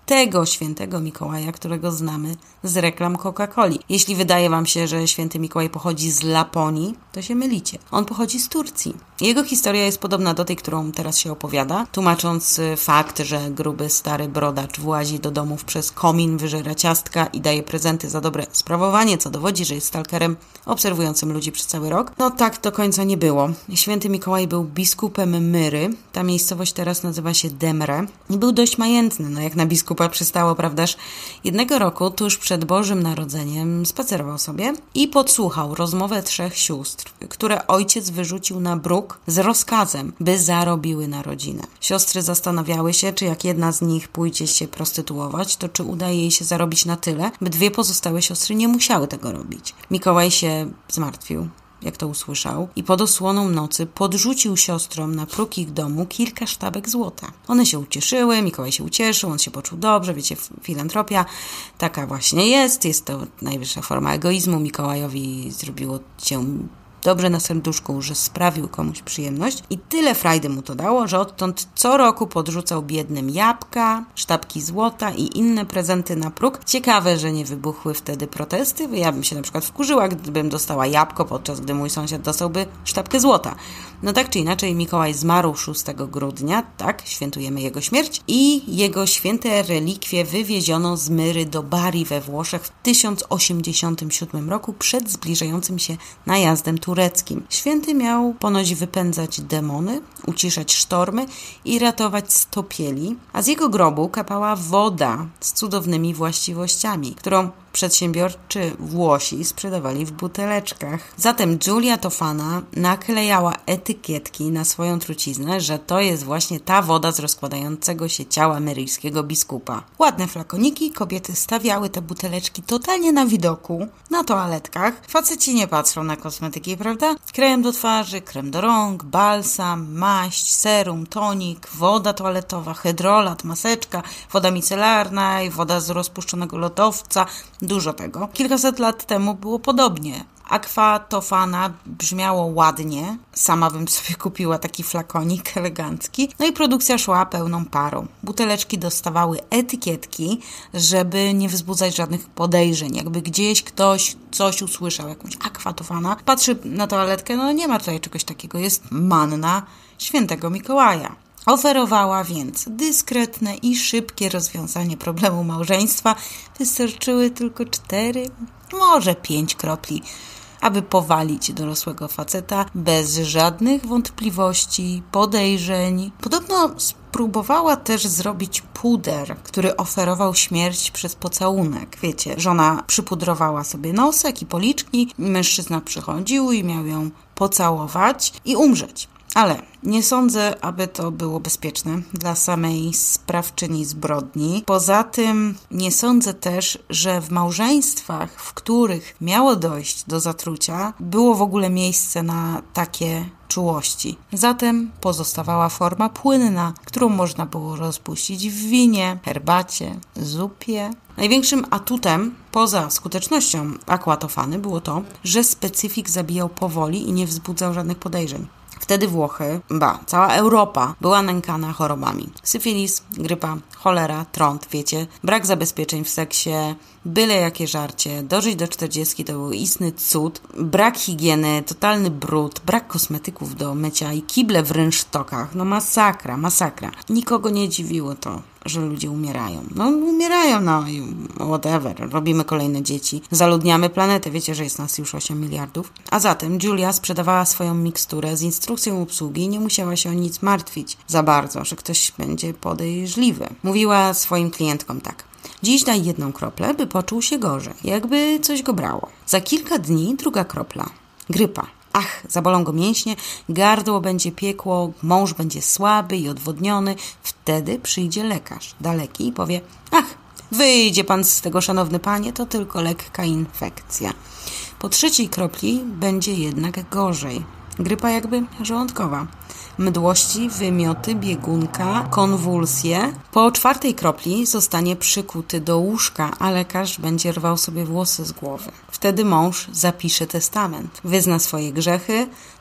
tego świętego Mikołaja, którego znamy z reklam Coca-Coli. Jeśli wydaje wam się, że święty Mikołaj pochodzi z Laponii, to się mylicie. On pochodzi z Turcji. Jego historia jest podobna do tej, którą teraz się opowiada, tłumacząc fakt, że gruby stary brodacz włazi do domów przez komin, wyżera ciastka i daje prezenty za dobre sprawowanie, co dowodzi, że jest stalkerem obserwującym ludzi przez cały rok. No tak do końca nie było. Święty Mikołaj był biskupem Myry. Ta miejscowość teraz nazywa się Demre. I był dość majętny, no jak na biskupa przystało, prawdaż? Jednego roku, tuż przed Bożym Narodzeniem, spacerował sobie i podsłuchał rozmowę trzech sióstr, które ojciec wyrzucił na bruk z rozkazem, by zarobiły na rodzinę. Siostry zastanawiały się, czy jak jedna z nich pójdzie się prostytuować, to czy udaje jej się zarobić na tyle, by dwie pozostałe siostry nie musiały tego robić. Mikołaj się zmartwił, jak to usłyszał, i pod osłoną nocy podrzucił siostrom na próg ich domu kilka sztabek złota. One się ucieszyły, Mikołaj się ucieszył, on się poczuł dobrze, wiecie, filantropia taka właśnie jest, jest to najwyższa forma egoizmu. Mikołajowi zrobiło się dobrze na serduszku, że sprawił komuś przyjemność i tyle frajdy mu to dało, że odtąd co roku podrzucał biednym jabłka, sztabki złota i inne prezenty na próg. Ciekawe, że nie wybuchły wtedy protesty. Ja bym się na przykład wkurzyła, gdybym dostała jabłko, podczas gdy mój sąsiad dostałby sztabkę złota. No tak czy inaczej, Mikołaj zmarł szóstego grudnia, tak, świętujemy jego śmierć, i jego święte relikwie wywieziono z Myry do Bari we Włoszech w tysiąc osiemdziesiątym siódmym roku przed zbliżającym się najazdem tureckim. Święty miał ponoć wypędzać demony, uciszać sztormy i ratować stopieli, a z jego grobu kapała woda z cudownymi właściwościami, którą przedsiębiorczy Włosi sprzedawali w buteleczkach. Zatem Giulia Tofana naklejała etykietki na swoją truciznę, że to jest właśnie ta woda z rozkładającego się ciała myryjskiego biskupa. Ładne flakoniki, kobiety stawiały te buteleczki totalnie na widoku, na toaletkach. Faceci nie patrzą na kosmetyki, prawda? Krem do twarzy, krem do rąk, balsam, maść, serum, tonik, woda toaletowa, hydrolat, maseczka, woda micelarna i woda z rozpuszczonego lodowca. Dużo tego. Kilkaset lat temu było podobnie. Aqua Tofana brzmiało ładnie. Sama bym sobie kupiła taki flakonik elegancki. No i produkcja szła pełną parą. Buteleczki dostawały etykietki, żeby nie wzbudzać żadnych podejrzeń. Jakby gdzieś ktoś coś usłyszał, jakąś Aqua Tofana, patrzy na toaletkę, no nie ma tutaj czegoś takiego. Jest manna świętego Mikołaja. Oferowała więc dyskretne i szybkie rozwiązanie problemu małżeństwa. Wystarczyły tylko cztery, może pięć kropli, aby powalić dorosłego faceta bez żadnych wątpliwości, podejrzeń. Podobno spróbowała też zrobić puder, który oferował śmierć przez pocałunek. Wiecie, żona przypudrowała sobie nosek i policzki, mężczyzna przychodził i miał ją pocałować i umrzeć. Ale nie sądzę, aby to było bezpieczne dla samej sprawczyni zbrodni. Poza tym nie sądzę też, że w małżeństwach, w których miało dojść do zatrucia, było w ogóle miejsce na takie czułości. Zatem pozostawała forma płynna, którą można było rozpuścić w winie, herbacie, zupie. Największym atutem, poza skutecznością Aqua Tofany, było to, że specyfik zabijał powoli i nie wzbudzał żadnych podejrzeń. Wtedy Włochy, ba, cała Europa była nękana chorobami. Syfilis, grypa, cholera, trąd, wiecie, brak zabezpieczeń w seksie, byle jakie żarcie, dożyć do czterdziestki to był istny cud, brak higieny, totalny brud, brak kosmetyków do mycia i kible w rynsztokach. No masakra, masakra. Nikogo nie dziwiło to, że ludzie umierają. No umierają, no i whatever. Robimy kolejne dzieci. Zaludniamy planetę. Wiecie, że jest nas już osiem miliardów. A zatem Giulia sprzedawała swoją miksturę z instrukcją obsługi i nie musiała się o nic martwić za bardzo, że ktoś będzie podejrzliwy. Mówiła swoim klientkom tak: dziś daj jedną kroplę, by poczuł się gorzej, jakby coś go brało. Za kilka dni druga kropla. Grypa. Ach, zabolą go mięśnie, gardło będzie piekło, mąż będzie słaby i odwodniony. Wtedy przyjdzie lekarz daleki i powie: ach, wyjdzie pan z tego, szanowny panie, to tylko lekka infekcja. Po trzeciej kropli będzie jednak gorzej. Grypa jakby żołądkowa. Mdłości, wymioty, biegunka, konwulsje. Po czwartej kropli zostanie przykuty do łóżka, a lekarz będzie rwał sobie włosy z głowy. Wtedy mąż zapisze testament, wyzna swoje grzechy,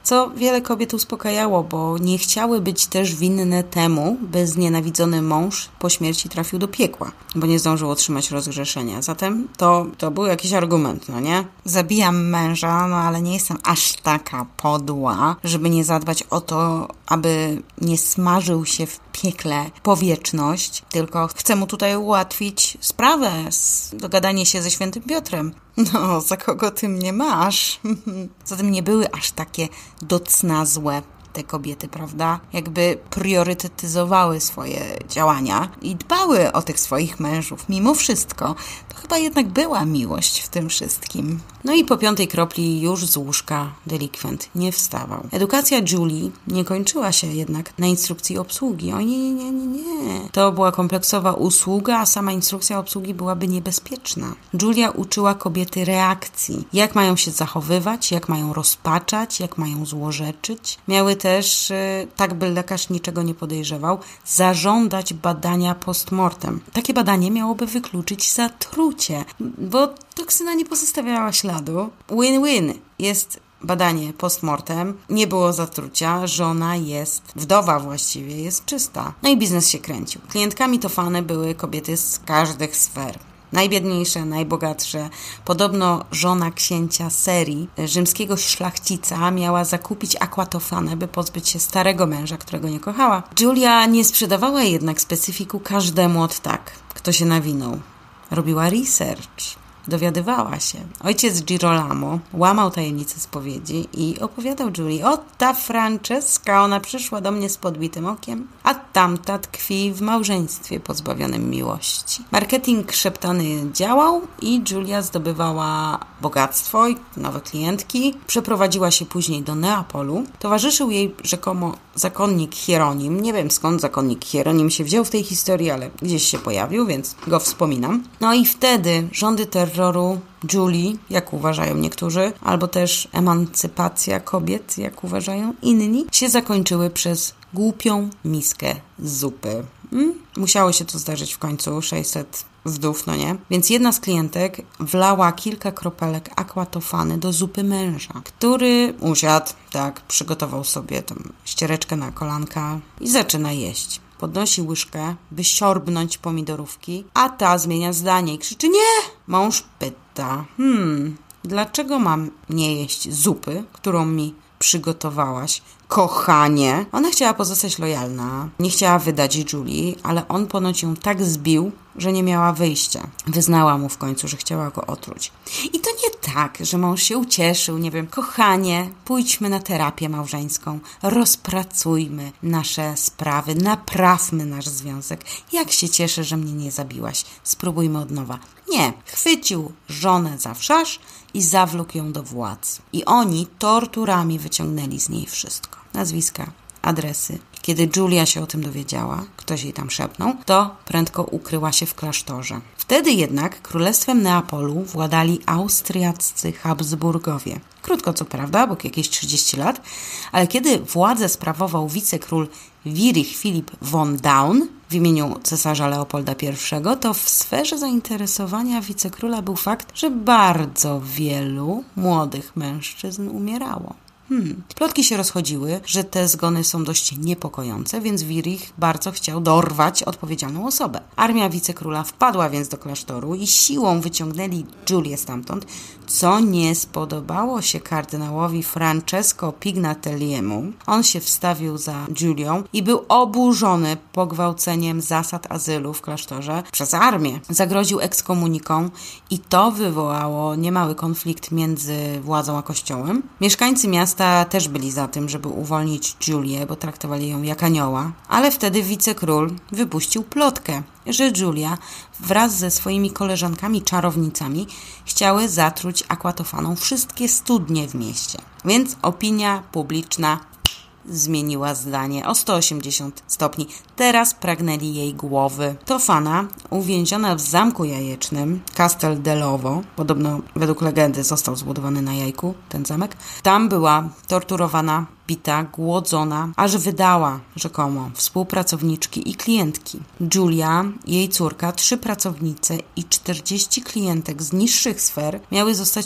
co wiele kobiet uspokajało, bo nie chciały być też winne temu, by znienawidzony mąż po śmierci trafił do piekła, bo nie zdążył otrzymać rozgrzeszenia. Zatem to, to był jakiś argument, no nie? Zabijam męża, no ale nie jestem aż taka podła, żeby nie zadbać o to, aby nie smażył się w piekle po wieczność, tylko chcę mu tutaj ułatwić sprawę, dogadanie się ze świętym Piotrem. No, za kogo ty mnie masz? Zatem nie były aż takie docnazłe te kobiety, prawda? Jakby priorytetyzowały swoje działania i dbały o tych swoich mężów. Mimo wszystko, to chyba jednak była miłość w tym wszystkim. No i po piątej kropli już z łóżka delikwent nie wstawał. Edukacja Julii nie kończyła się jednak na instrukcji obsługi. O nie, nie, nie, nie, nie. To była kompleksowa usługa, a sama instrukcja obsługi byłaby niebezpieczna. Julia uczyła kobiety reakcji. Jak mają się zachowywać, jak mają rozpaczać, jak mają złorzeczyć. Miały też, tak by lekarz niczego nie podejrzewał, zażądać badania postmortem. Takie badanie miałoby wykluczyć zatrucie, bo toksyna nie pozostawiała śladu. Win-win. Jest badanie postmortem, nie było zatrucia, żona jest, wdowa właściwie, jest czysta. No i biznes się kręcił. Klientkami Tofany były kobiety z każdych sfer. Najbiedniejsze, najbogatsze. Podobno żona księcia Serii, rzymskiego szlachcica, miała zakupić akwatofanę, by pozbyć się starego męża, którego nie kochała. Julia nie sprzedawała jednak specyfiku każdemu od tak, kto się nawinął. Robiła research. Dowiadywała się. Ojciec Girolamo łamał tajemnice spowiedzi i opowiadał Julii: o, ta Franceska, ona przyszła do mnie z podbitym okiem, a tamta tkwi w małżeństwie pozbawionym miłości. Marketing szeptany działał i Julia zdobywała bogactwo i nowe klientki. Przeprowadziła się później do Neapolu. Towarzyszył jej rzekomo zakonnik Hieronim. Nie wiem, skąd zakonnik Hieronim się wziął w tej historii, ale gdzieś się pojawił, więc go wspominam. No i wtedy rządy terroru Julii, jak uważają niektórzy, albo też emancypacja kobiet, jak uważają inni, się zakończyły przez głupią miskę zupy. Hmm? Musiało się to zdarzyć w końcu, sześćset wdów, no nie? Więc jedna z klientek wlała kilka kropelek akwatofany do zupy męża, który usiadł, tak, przygotował sobie tam ściereczkę na kolanka i zaczyna jeść. Podnosi łyżkę, by siorbnąć pomidorówki, a ta zmienia zdanie i krzyczy: nie! Mąż pyta: hmm, dlaczego mam nie jeść zupy, którą mi przygotowałaś, kochanie? Ona chciała pozostać lojalna, nie chciała wydać Julii, ale on ponoć ją tak zbił, że nie miała wyjścia. Wyznała mu w końcu, że chciała go otruć. I to nie tak, że mąż się ucieszył, nie wiem, kochanie, pójdźmy na terapię małżeńską, rozpracujmy nasze sprawy, naprawmy nasz związek. Jak się cieszę, że mnie nie zabiłaś. Spróbujmy od nowa. Nie, chwycił żonę za wszasz i zawlókł ją do władz. I oni torturami wyciągnęli z niej wszystko. Nazwiska, adresy. Kiedy Julia się o tym dowiedziała, ktoś jej tam szepnął, to prędko ukryła się w klasztorze. Wtedy jednak królestwem Neapolu władali austriaccy Habsburgowie. Krótko co prawda, bo jakieś trzydzieści lat, ale kiedy władzę sprawował wicekról Wirich Filip von Daun w imieniu cesarza Leopolda pierwszego, to w sferze zainteresowania wicekróla był fakt, że bardzo wielu młodych mężczyzn umierało. Hmm. Plotki się rozchodziły, że te zgony są dość niepokojące, więc Wirich bardzo chciał dorwać odpowiedzialną osobę. Armia wicekróla wpadła więc do klasztoru i siłą wyciągnęli Julię stamtąd, co nie spodobało się kardynałowi Francesco Pignatelliemu. On się wstawił za Julią i był oburzony pogwałceniem zasad azylu w klasztorze przez armię. Zagroził ekskomuniką i to wywołało niemały konflikt między władzą a kościołem. Mieszkańcy miasta też byli za tym, żeby uwolnić Julię, bo traktowali ją jak anioła, ale wtedy wicekról wypuścił plotkę, że Julia wraz ze swoimi koleżankami czarownicami chciały zatruć akwatofaną wszystkie studnie w mieście. Więc opinia publiczna zmieniła zdanie o sto osiemdziesiąt stopni. Teraz pragnęli jej głowy. Tofana, uwięziona w zamku jajecznym Castel dell'Ovo, podobno według legendy został zbudowany na jajku ten zamek, tam była torturowana, bita, głodzona, aż wydała rzekomo współpracowniczki i klientki. Julia, jej córka, trzy pracownice i czterdzieści klientek z niższych sfer miały zostać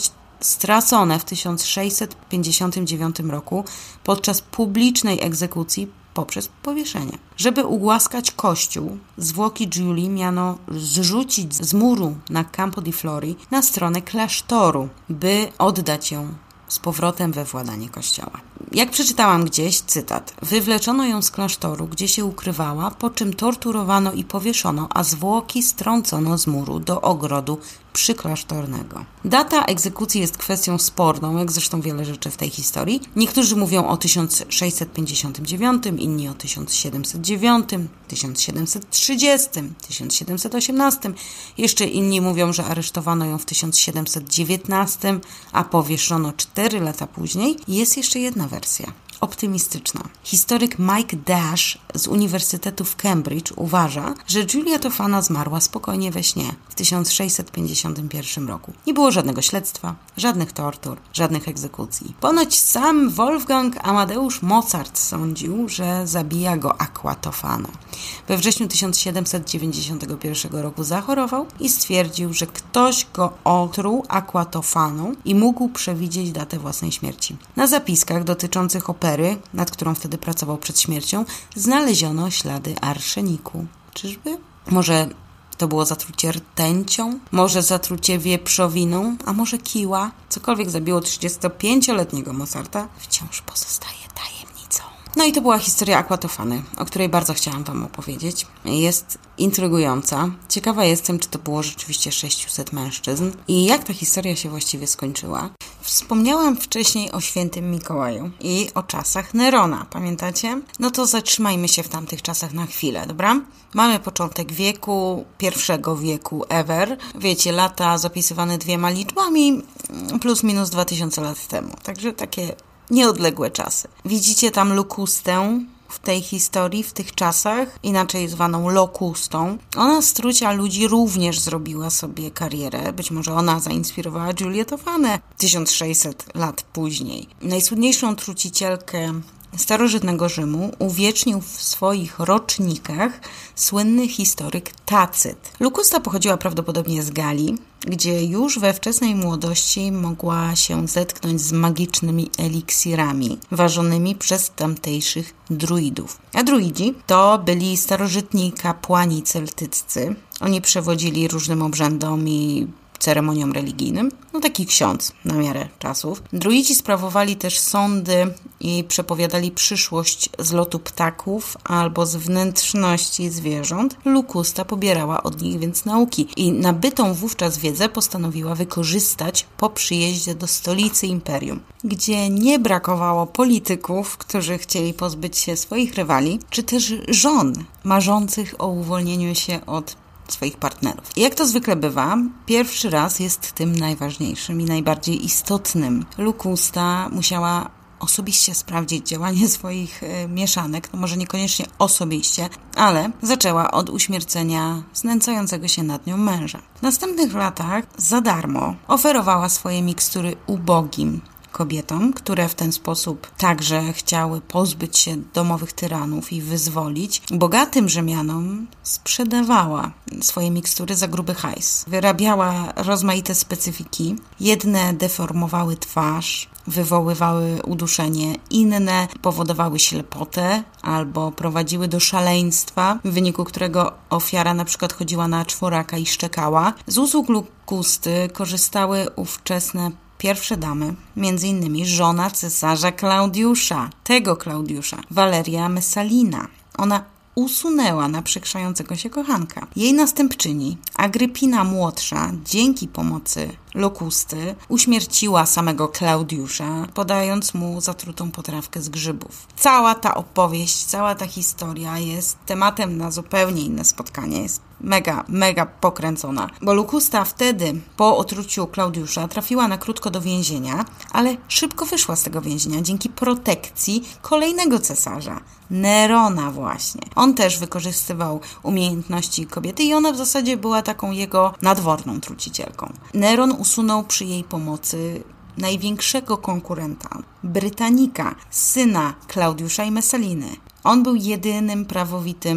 stracone w tysiąc sześćset pięćdziesiątym dziewiątym roku podczas publicznej egzekucji poprzez powieszenie. Żeby ugłaskać kościół, zwłoki Giulii miano zrzucić z muru na Campo di Fiori na stronę klasztoru, by oddać ją z powrotem we władanie kościoła. Jak przeczytałam gdzieś, cytat, wywleczono ją z klasztoru, gdzie się ukrywała, po czym torturowano i powieszono, a zwłoki strącono z muru do ogrodu przyklasztornego. Data egzekucji jest kwestią sporną, jak zresztą wiele rzeczy w tej historii. Niektórzy mówią o tysiąc sześćset pięćdziesiątym dziewiątym, inni o tysiąc siedemset dziewiątym, tysiąc siedemset trzydziestym, tysiąc siedemset osiemnastym. Jeszcze inni mówią, że aresztowano ją w tysiąc siedemset dziewiętnastym, a powieszono cztery lata później. Jest jeszcze jedna wersja. Optymistyczna. Historyk Mike Dash z Uniwersytetu w Cambridge uważa, że Giulia Tofana zmarła spokojnie we śnie w tysiąc sześćset pięćdziesiątym pierwszym roku. Nie było żadnego śledztwa, żadnych tortur, żadnych egzekucji. Ponoć sam Wolfgang Amadeusz Mozart sądził, że zabija go Aqua Tofana. We wrześniu tysiąc siedemset dziewięćdziesiątego pierwszego roku zachorował i stwierdził, że ktoś go otruł Aqua Tofaną i mógł przewidzieć datę własnej śmierci. Na zapiskach dotyczących opery, nad którą wtedy pracował przed śmiercią, znaleziono ślady arszeniku. Czyżby? Może to było zatrucie rtęcią? Może zatrucie wieprzowiną? A może kiła? Cokolwiek zabiło trzydziestopięcioletniego Mozarta, wciąż pozostaje tajemnicą. No i to była historia Aqua Tofany, o której bardzo chciałam Wam opowiedzieć. Jest intrygująca. Ciekawa jestem, czy to było rzeczywiście sześciuset mężczyzn i jak ta historia się właściwie skończyła. Wspomniałam wcześniej o świętym Mikołaju i o czasach Nerona, pamiętacie? No to zatrzymajmy się w tamtych czasach na chwilę, dobra? Mamy początek wieku, pierwszego wieku ever. Wiecie, lata zapisywane dwiema liczbami, plus minus dwa tysiące lat temu. Także takie nieodległe czasy. Widzicie tam Lokustę w tej historii, w tych czasach, inaczej zwaną Lokustą. Ona z trucia ludzi również zrobiła sobie karierę. Być może ona zainspirowała Giulię Tofanę tysiąc sześćset lat później. Najsłynniejszą trucicielkę starożytnego Rzymu uwiecznił w swoich rocznikach słynny historyk Tacyt. Lokusta pochodziła prawdopodobnie z Galii, gdzie już we wczesnej młodości mogła się zetknąć z magicznymi eliksirami ważonymi przez tamtejszych druidów. A druidzi to byli starożytni kapłani celtyccy. Oni przewodzili różnym obrzędom i ceremoniom religijnym. No taki ksiądz na miarę czasów. Druidzi sprawowali też sądy i przepowiadali przyszłość z lotu ptaków albo z wnętrzności zwierząt. Lokusta pobierała od nich więc nauki i nabytą wówczas wiedzę postanowiła wykorzystać po przyjeździe do stolicy imperium, gdzie nie brakowało polityków, którzy chcieli pozbyć się swoich rywali, czy też żon marzących o uwolnieniu się od swoich partnerów. I jak to zwykle bywa, pierwszy raz jest tym najważniejszym i najbardziej istotnym. Lokusta musiała osobiście sprawdzić działanie swoich y, mieszanek, no może niekoniecznie osobiście, ale zaczęła od uśmiercenia znęcającego się nad nią męża. W następnych latach za darmo oferowała swoje mikstury ubogim kobietom, które w ten sposób także chciały pozbyć się domowych tyranów i wyzwolić. Bogatym Rzymianom sprzedawała swoje mikstury za gruby hajs. Wyrabiała rozmaite specyfiki. Jedne deformowały twarz, wywoływały uduszenie, inne powodowały ślepotę albo prowadziły do szaleństwa, w wyniku którego ofiara na przykład chodziła na czworaka i szczekała. Z usług Lokusty korzystały ówczesne pierwsze damy, między innymi żona cesarza Klaudiusza, tego Klaudiusza, Valeria Messalina. Ona usunęła naprzykrzającego się kochanka. Jej następczyni, Agrypina młodsza, dzięki pomocy Lokusty, uśmierciła samego Klaudiusza, podając mu zatrutą potrawkę z grzybów. Cała ta opowieść, cała ta historia jest tematem na zupełnie inne spotkanie. Jest mega, mega pokręcona, bo Lokusta wtedy, po otruciu Klaudiusza, trafiła na krótko do więzienia, ale szybko wyszła z tego więzienia dzięki protekcji kolejnego cesarza, Nerona właśnie. On też wykorzystywał umiejętności kobiety i ona w zasadzie była taką jego nadworną trucicielką. Neron usunął przy jej pomocy największego konkurenta, Brytanika, syna Klaudiusza i Messaliny. On był jedynym prawowitym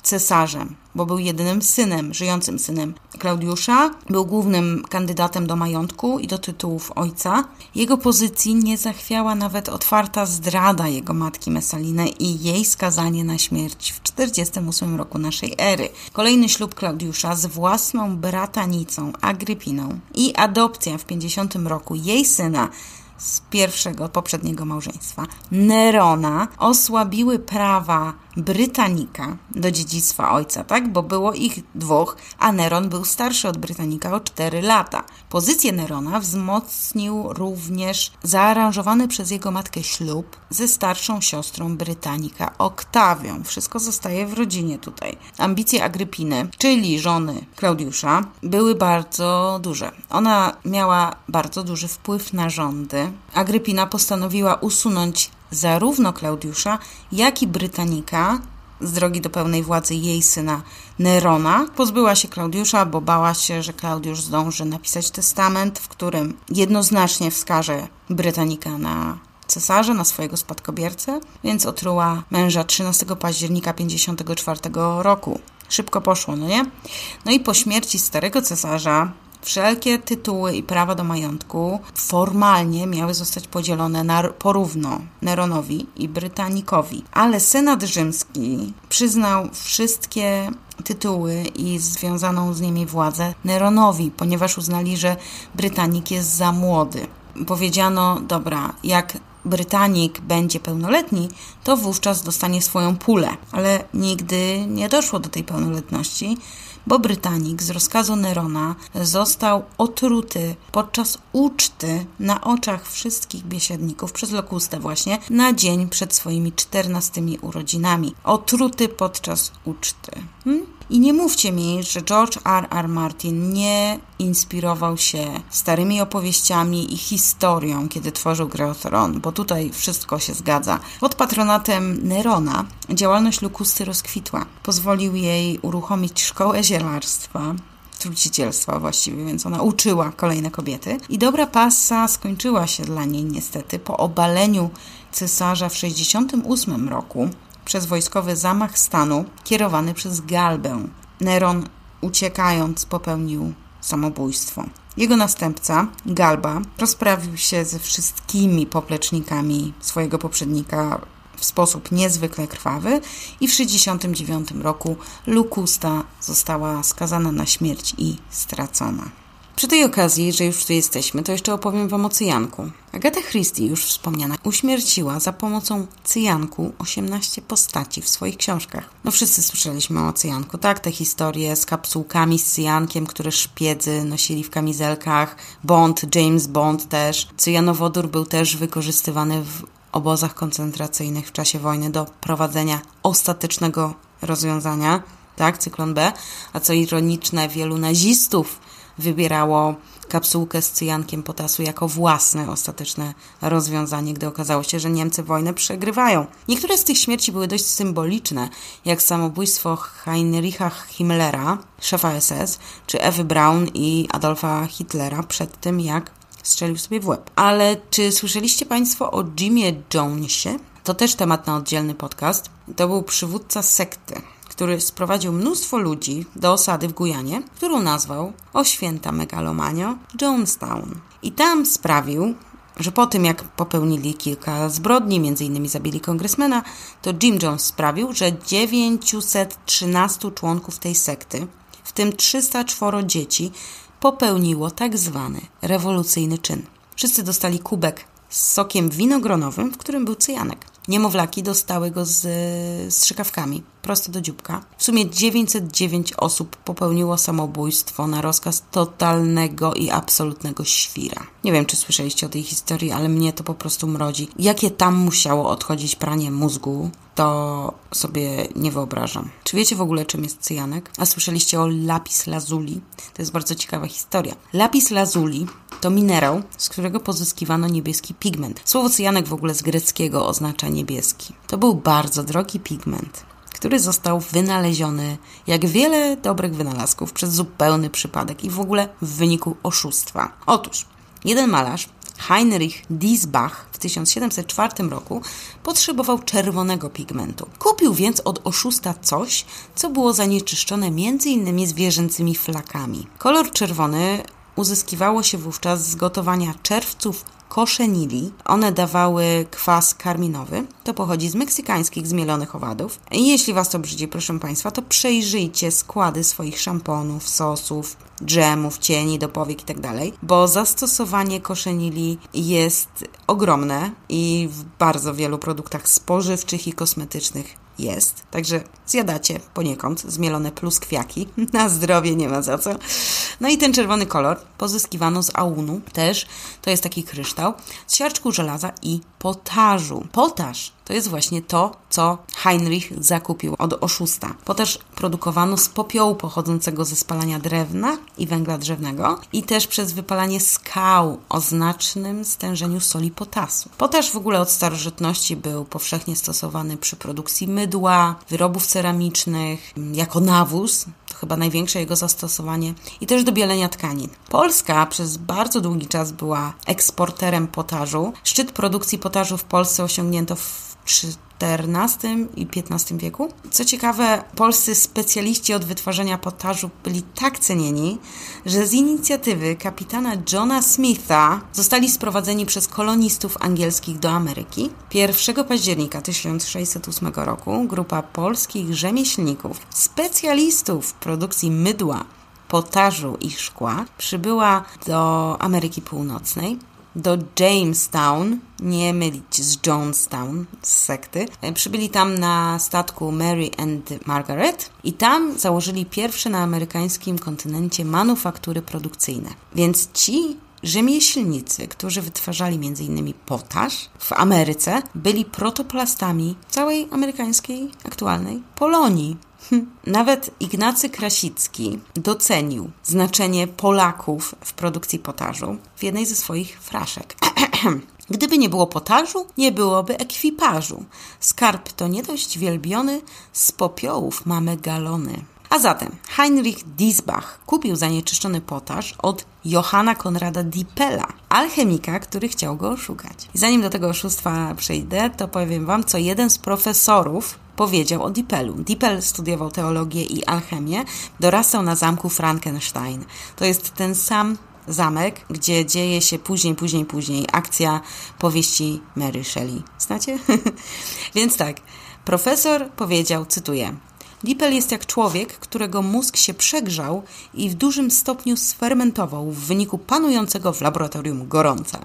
cesarzem, bo był jedynym synem, żyjącym synem Klaudiusza. Był głównym kandydatem do majątku i do tytułów ojca. Jego pozycji nie zachwiała nawet otwarta zdrada jego matki Messaliny i jej skazanie na śmierć w czterdziestym ósmym roku naszej ery. Kolejny ślub Klaudiusza z własną bratanicą Agrypiną i adopcja w pięćdziesiątym roku jej syna z pierwszego, poprzedniego małżeństwa, Nerona, osłabiły prawa Brytanika do dziedzictwa ojca, tak? Bo było ich dwóch, a Neron był starszy od Brytanika o cztery lata. Pozycję Nerona wzmocnił również zaaranżowany przez jego matkę ślub ze starszą siostrą Brytanika, Oktawią. Wszystko zostaje w rodzinie tutaj. Ambicje Agrypiny, czyli żony Klaudiusza, były bardzo duże. Ona miała bardzo duży wpływ na rządy. Agrypina postanowiła usunąć zarówno Klaudiusza, jak i Brytanika z drogi do pełnej władzy jej syna Nerona. Pozbyła się Klaudiusza, bo bała się, że Klaudiusz zdąży napisać testament, w którym jednoznacznie wskaże Brytanika na cesarza, na swojego spadkobiercę, więc otruła męża trzynastego października pięćdziesiątego czwartego roku. Szybko poszło, no nie? No i po śmierci starego cesarza wszelkie tytuły i prawa do majątku formalnie miały zostać podzielone na porówno Neronowi i Brytanikowi. Ale Senat Rzymski przyznał wszystkie tytuły i związaną z nimi władzę Neronowi, ponieważ uznali, że Brytanik jest za młody. Powiedziano, dobra, jak Brytanik będzie pełnoletni, to wówczas dostanie swoją pulę. Ale nigdy nie doszło do tej pełnoletności, bo Brytanik z rozkazu Nerona został otruty podczas uczty na oczach wszystkich biesiadników przez Lokustę właśnie na dzień przed swoimi czternastymi urodzinami. Otruty podczas uczty. Hmm? I nie mówcie mi, że George R R. Martin nie inspirował się starymi opowieściami i historią, kiedy tworzył Grę o Tron, bo tutaj wszystko się zgadza. Pod patronatem Nerona działalność Lokusty rozkwitła. Pozwolił jej uruchomić szkołę zielarstwa, trucicielstwa właściwie, więc ona uczyła kolejne kobiety. I dobra pasa skończyła się dla niej niestety po obaleniu cesarza w sześćdziesiątym ósmym roku przez wojskowy zamach stanu kierowany przez Galbę. Neron, uciekając, popełnił samobójstwo. Jego następca, Galba, rozprawił się ze wszystkimi poplecznikami swojego poprzednika w sposób niezwykle krwawy i w sześćdziesiątym dziewiątym roku Lokusta została skazana na śmierć i stracona. Przy tej okazji, że już tu jesteśmy, to jeszcze opowiem wam o cyjanku. Agatha Christie, już wspomniana, uśmierciła za pomocą cyjanku osiemnaście postaci w swoich książkach. No wszyscy słyszeliśmy o cyjanku, tak? Te historie z kapsułkami z cyjankiem, które szpiedzy nosili w kamizelkach. Bond, James Bond też. Cyjanowodór był też wykorzystywany w obozach koncentracyjnych w czasie wojny do prowadzenia ostatecznego rozwiązania, tak? Cyklon B. A co ironiczne, wielu nazistów wybierało kapsułkę z cyjankiem potasu jako własne ostateczne rozwiązanie, gdy okazało się, że Niemcy wojnę przegrywają. Niektóre z tych śmierci były dość symboliczne, jak samobójstwo Heinricha Himmlera, szefa S S, czy Ewy Braun i Adolfa Hitlera przed tym, jak strzelił sobie w łeb. Ale czy słyszeliście Państwo o Jimie Jonesie? To też temat na oddzielny podcast. To był przywódca sekty, który sprowadził mnóstwo ludzi do osady w Gujanie, którą nazwał, o święta megalomanio, Jonestown. I tam sprawił, że po tym jak popełnili kilka zbrodni, między innymi zabili kongresmena, to Jim Jones sprawił, że dziewięćset trzynastu członków tej sekty, w tym trzysta cztery dzieci, popełniło tak zwany rewolucyjny czyn. Wszyscy dostali kubek z sokiem winogronowym, w którym był cyjanek. Niemowlaki dostały go z strzykawkami, prosto do dzióbka. W sumie dziewięćset dziewięć osób popełniło samobójstwo na rozkaz totalnego i absolutnego świra. Nie wiem, czy słyszeliście o tej historii, ale mnie to po prostu mrodzi. Jakie tam musiało odchodzić pranie mózgu, to sobie nie wyobrażam. Czy wiecie w ogóle, czym jest cyjanek? A słyszeliście o lapis lazuli? To jest bardzo ciekawa historia. Lapis lazuli to minerał, z którego pozyskiwano niebieski pigment. Słowo cyjanek w ogóle z greckiego oznacza niebieski. To był bardzo drogi pigment, który został wynaleziony, jak wiele dobrych wynalazków, przez zupełny przypadek i w ogóle w wyniku oszustwa. Otóż jeden malarz Heinrich Diesbach w tysiąc siedemset czwartym roku potrzebował czerwonego pigmentu. Kupił więc od oszusta coś, co było zanieczyszczone między innymi zwierzęcymi flakami. Kolor czerwony uzyskiwało się wówczas z gotowania czerwców koszenili. One dawały kwas karminowy. To pochodzi z meksykańskich zmielonych owadów. I jeśli Was to brzydzi, proszę Państwa, to przejrzyjcie składy swoich szamponów, sosów, dżemów, cieni do powiek itd., bo zastosowanie koszenili jest ogromne i w bardzo wielu produktach spożywczych i kosmetycznych jest. Także zjadacie poniekąd zmielone pluskwiaki. Na zdrowie nie ma za co. No i ten czerwony kolor pozyskiwano z aunu też. To jest taki kryształ. Z siarczku żelaza i potażu. Potaż to jest właśnie to, co Heinrich zakupił od oszusta. Potaż produkowano z popiołu pochodzącego ze spalania drewna i węgla drzewnego i też przez wypalanie skał o znacznym stężeniu soli potasu. Potaż w ogóle od starożytności był powszechnie stosowany przy produkcji mydła, wyrobów ceramicznych, jako nawóz. To chyba największe jego zastosowanie. I też do bielenia tkanin. Polska przez bardzo długi czas była eksporterem potażu. Szczyt produkcji potażu w Polsce osiągnięto w czternastym i piętnastym wieku. Co ciekawe, polscy specjaliści od wytwarzania potażu byli tak cenieni, że z inicjatywy kapitana Johna Smitha zostali sprowadzeni przez kolonistów angielskich do Ameryki. pierwszego października tysiąc sześćset ósmego roku grupa polskich rzemieślników, specjalistów w produkcji mydła, potażu i szkła przybyła do Ameryki Północnej, do Jamestown, nie mylić z Jonestown, z sekty. Przybyli tam na statku Mary and Margaret i tam założyli pierwsze na amerykańskim kontynencie manufaktury produkcyjne. Więc ci rzemieślnicy, którzy wytwarzali między innymi potaż w Ameryce, byli protoplastami całej amerykańskiej aktualnej Polonii. Nawet Ignacy Krasicki docenił znaczenie Polaków w produkcji potażu w jednej ze swoich fraszek. Gdyby nie było potażu, nie byłoby ekwipażu. Skarb to nie dość wielbiony, z popiołów mamy galony. A zatem Heinrich Diesbach kupił zanieczyszczony potaż od Johanna Konrada Dippela, alchemika, który chciał go oszukać. I zanim do tego oszustwa przejdę, to powiem Wam, co jeden z profesorów powiedział o Dippelu. Dippel studiował teologię i alchemię, dorastał na zamku Frankenstein. To jest ten sam zamek, gdzie dzieje się później, później, później akcja powieści Mary Shelley. Znacie? Więc tak, profesor powiedział, cytuję: Dippel jest jak człowiek, którego mózg się przegrzał i w dużym stopniu sfermentował w wyniku panującego w laboratorium gorąca.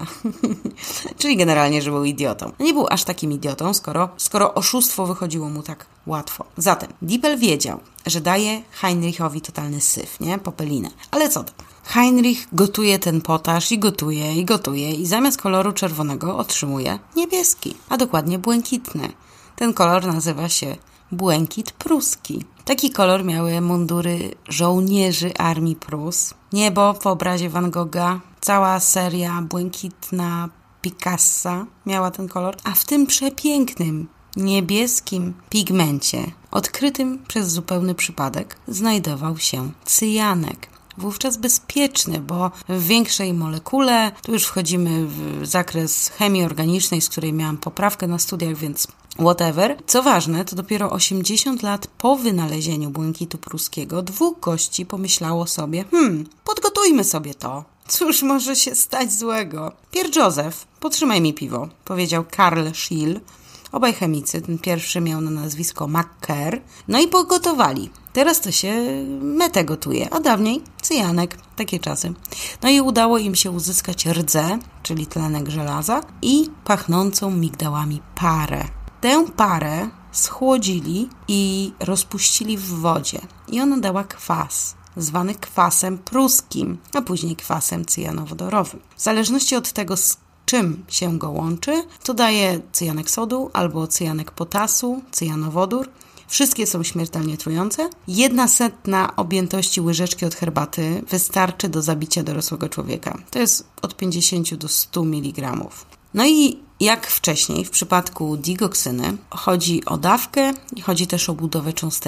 Czyli generalnie, że był idiotą. Nie był aż takim idiotą, skoro, skoro oszustwo wychodziło mu tak łatwo. Zatem Dippel wiedział, że daje Heinrichowi totalny syf, nie? Popelinę. Ale co to? Heinrich gotuje ten potaż i gotuje, i gotuje i zamiast koloru czerwonego otrzymuje niebieski, a dokładnie błękitny. Ten kolor nazywa się błękit pruski. Taki kolor miały mundury żołnierzy armii Prus. Niebo po obrazie Van Gogha, cała seria błękitna Picassa miała ten kolor, a w tym przepięknym, niebieskim pigmencie, odkrytym przez zupełny przypadek, znajdował się cyjanek. Wówczas bezpieczny, bo w większej molekule, tu już wchodzimy w zakres chemii organicznej, z której miałam poprawkę na studiach, więc whatever. Co ważne, to dopiero osiemdziesiąt lat po wynalezieniu błękitu pruskiego dwóch gości pomyślało sobie, hmm, podgotujmy sobie to. Cóż może się stać złego? Pier Józef, potrzymaj mi piwo, powiedział Karl Schill. Obaj chemicy, ten pierwszy miał na nazwisko Macker, no i pogotowali. Teraz to się metę gotuje, a dawniej cyjanek, takie czasy. No i udało im się uzyskać rdzę, czyli tlenek żelaza i pachnącą migdałami parę. Tę parę schłodzili i rozpuścili w wodzie i ona dała kwas, zwany kwasem pruskim, a później kwasem cyjanowodorowym. W zależności od tego, z czym się go łączy, to daje cyjanek sodu albo cyjanek potasu, cyjanowodór. Wszystkie są śmiertelnie trujące. Jedna setna objętości łyżeczki od herbaty wystarczy do zabicia dorosłego człowieka. To jest od pięćdziesiąt do stu miligramów. No i jak wcześniej, w przypadku digoksyny, chodzi o dawkę i chodzi też o budowę cząsteczki.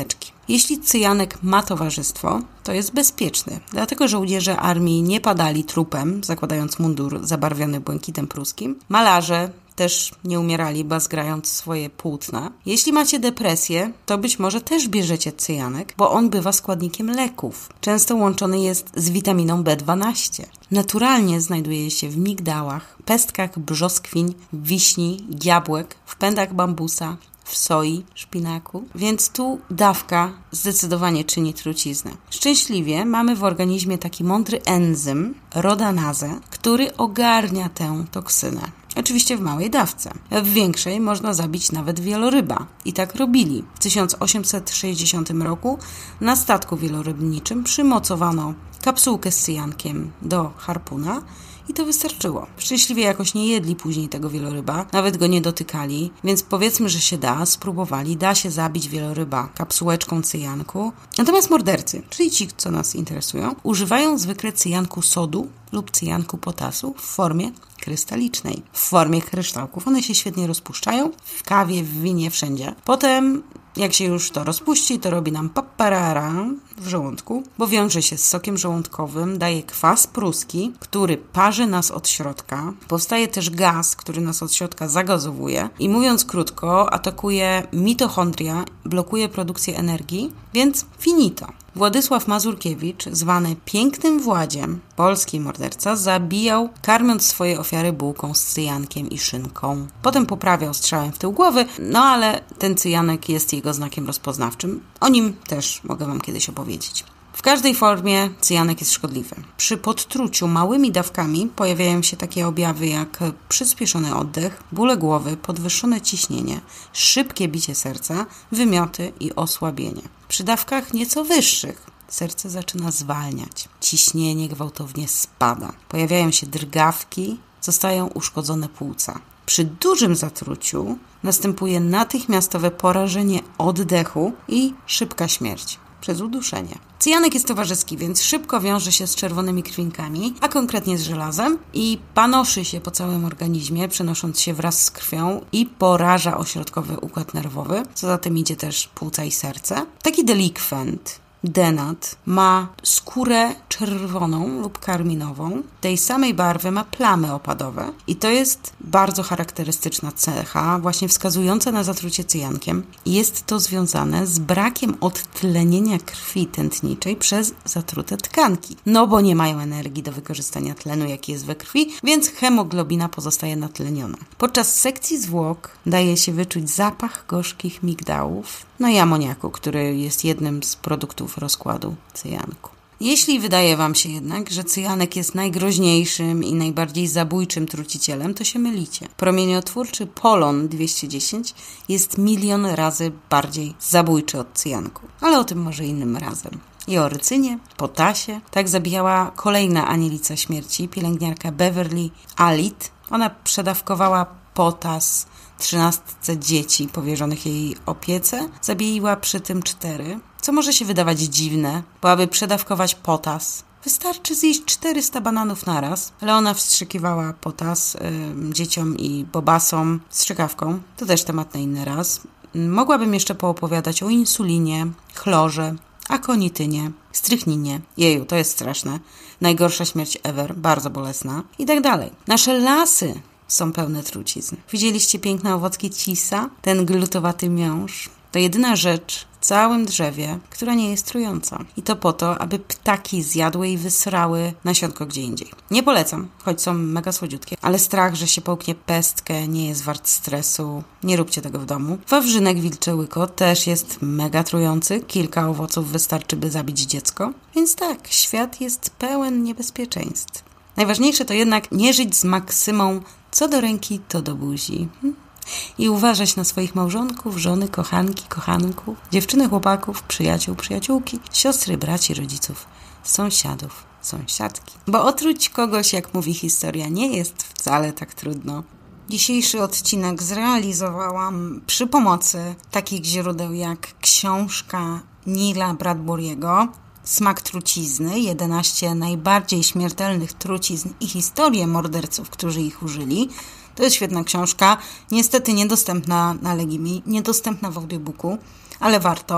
Jeśli cyjanek ma towarzystwo, to jest bezpieczny, dlatego żołnierze armii nie padali trupem, zakładając mundur zabarwiony błękitem pruskim. Malarze też nie umierali, bazgrając swoje płótna. Jeśli macie depresję, to być może też bierzecie cyjanek, bo on bywa składnikiem leków. Często łączony jest z witaminą B dwanaście. Naturalnie znajduje się w migdałach, pestkach brzoskwiń, wiśni, jabłek, w pędach bambusa, w soi, szpinaku, więc tu dawka zdecydowanie czyni truciznę. Szczęśliwie mamy w organizmie taki mądry enzym, rodanazę, który ogarnia tę toksynę. Oczywiście w małej dawce. W większej można zabić nawet wieloryba. I tak robili. W tysiąc osiemset sześćdziesiątym roku na statku wielorybniczym przymocowano kapsułkę z cyjankiem do harpuna i to wystarczyło. Szczęśliwie jakoś nie jedli później tego wieloryba, nawet go nie dotykali, więc powiedzmy, że się da, spróbowali, da się zabić wieloryba kapsułeczką cyjanku. Natomiast mordercy, czyli ci, co nas interesują, używają zwykle cyjanku sodu lub cyjanku potasu w formie krystalicznej, w formie kryształków. One się świetnie rozpuszczają w kawie, w winie, wszędzie. Potem, jak się już to rozpuści, to robi nam paparara w żołądku, bo wiąże się z sokiem żołądkowym, daje kwas pruski, który parzy nas od środka. Powstaje też gaz, który nas od środka zagazowuje i mówiąc krótko, atakuje mitochondria, blokuje produkcję energii, więc finito. Władysław Mazurkiewicz, zwany Pięknym Władziem, polski morderca, zabijał, karmiąc swoje ofiary bułką z cyjankiem i szynką. Potem poprawiał strzałem w tył głowy, no ale ten cyjanek jest jego znakiem rozpoznawczym. O nim też mogę Wam kiedyś opowiedzieć. W każdej formie cyjanek jest szkodliwy. Przy podtruciu małymi dawkami pojawiają się takie objawy jak przyspieszony oddech, bóle głowy, podwyższone ciśnienie, szybkie bicie serca, wymioty i osłabienie. Przy dawkach nieco wyższych serce zaczyna zwalniać, ciśnienie gwałtownie spada, pojawiają się drgawki, zostają uszkodzone płuca. Przy dużym zatruciu następuje natychmiastowe porażenie oddechu i szybka śmierć przez uduszenie. Cyjanek jest towarzyski, więc szybko wiąże się z czerwonymi krwinkami, a konkretnie z żelazem i panoszy się po całym organizmie, przenosząc się wraz z krwią i poraża ośrodkowy układ nerwowy, co za tym idzie też płuca i serce. Taki delikwent, denat, ma skórę czerwoną lub karminową. Tej samej barwy ma plamy opadowe i to jest bardzo charakterystyczna cecha, właśnie wskazująca na zatrucie cyjankiem. Jest to związane z brakiem odtlenienia krwi tętniczej przez zatrute tkanki. No bo nie mają energii do wykorzystania tlenu, jaki jest we krwi, więc hemoglobina pozostaje natleniona. Podczas sekcji zwłok daje się wyczuć zapach gorzkich migdałów, no i amoniaku, który jest jednym z produktów rozkładu cyjanku. Jeśli wydaje Wam się jednak, że cyjanek jest najgroźniejszym i najbardziej zabójczym trucicielem, to się mylicie. Promieniotwórczy polon dwieście dziesięć jest milion razy bardziej zabójczy od cyjanku, ale o tym może innym razem. I o rycynie, potasie. Tak zabijała kolejna anielica śmierci, pielęgniarka Beverly Alit. Ona przedawkowała potas trzynastce dzieci powierzonych jej opiece. Zabiła przy tym cztery, co może się wydawać dziwne, bo aby przedawkować potas, wystarczy zjeść czterysta bananów naraz, ale ona wstrzykiwała potas y, dzieciom i bobasom strzykawką. To też temat na inny raz. Mogłabym jeszcze poopowiadać o insulinie, chlorze, akonitynie, strychninie. Jeju, to jest straszne. Najgorsza śmierć ever, bardzo bolesna i tak dalej. Nasze lasy są pełne trucizn. Widzieliście piękne owocki cisa? Ten glutowaty miąższ? To jedyna rzecz w całym drzewie, która nie jest trująca. I to po to, aby ptaki zjadły i wysrały nasionko gdzie indziej. Nie polecam, choć są mega słodziutkie, ale strach, że się połknie pestkę, nie jest wart stresu. Nie róbcie tego w domu. Wawrzynek wilcze łyko też jest mega trujący. Kilka owoców wystarczy, by zabić dziecko. Więc tak, świat jest pełen niebezpieczeństw. Najważniejsze to jednak nie żyć z maksymą co do ręki, to do buzi. Hm? I uważać na swoich małżonków, żony, kochanki, kochanków, dziewczyny, chłopaków, przyjaciół, przyjaciółki, siostry, braci, rodziców, sąsiadów, sąsiadki. Bo otruć kogoś, jak mówi historia, nie jest wcale tak trudno. Dzisiejszy odcinek zrealizowałam przy pomocy takich źródeł jak książka Neila Bradbury'ego Smak trucizny, jedenaście najbardziej śmiertelnych trucizn i historie morderców, którzy ich użyli. To jest świetna książka, niestety niedostępna na Legimi, niedostępna w audiobooku, ale warto.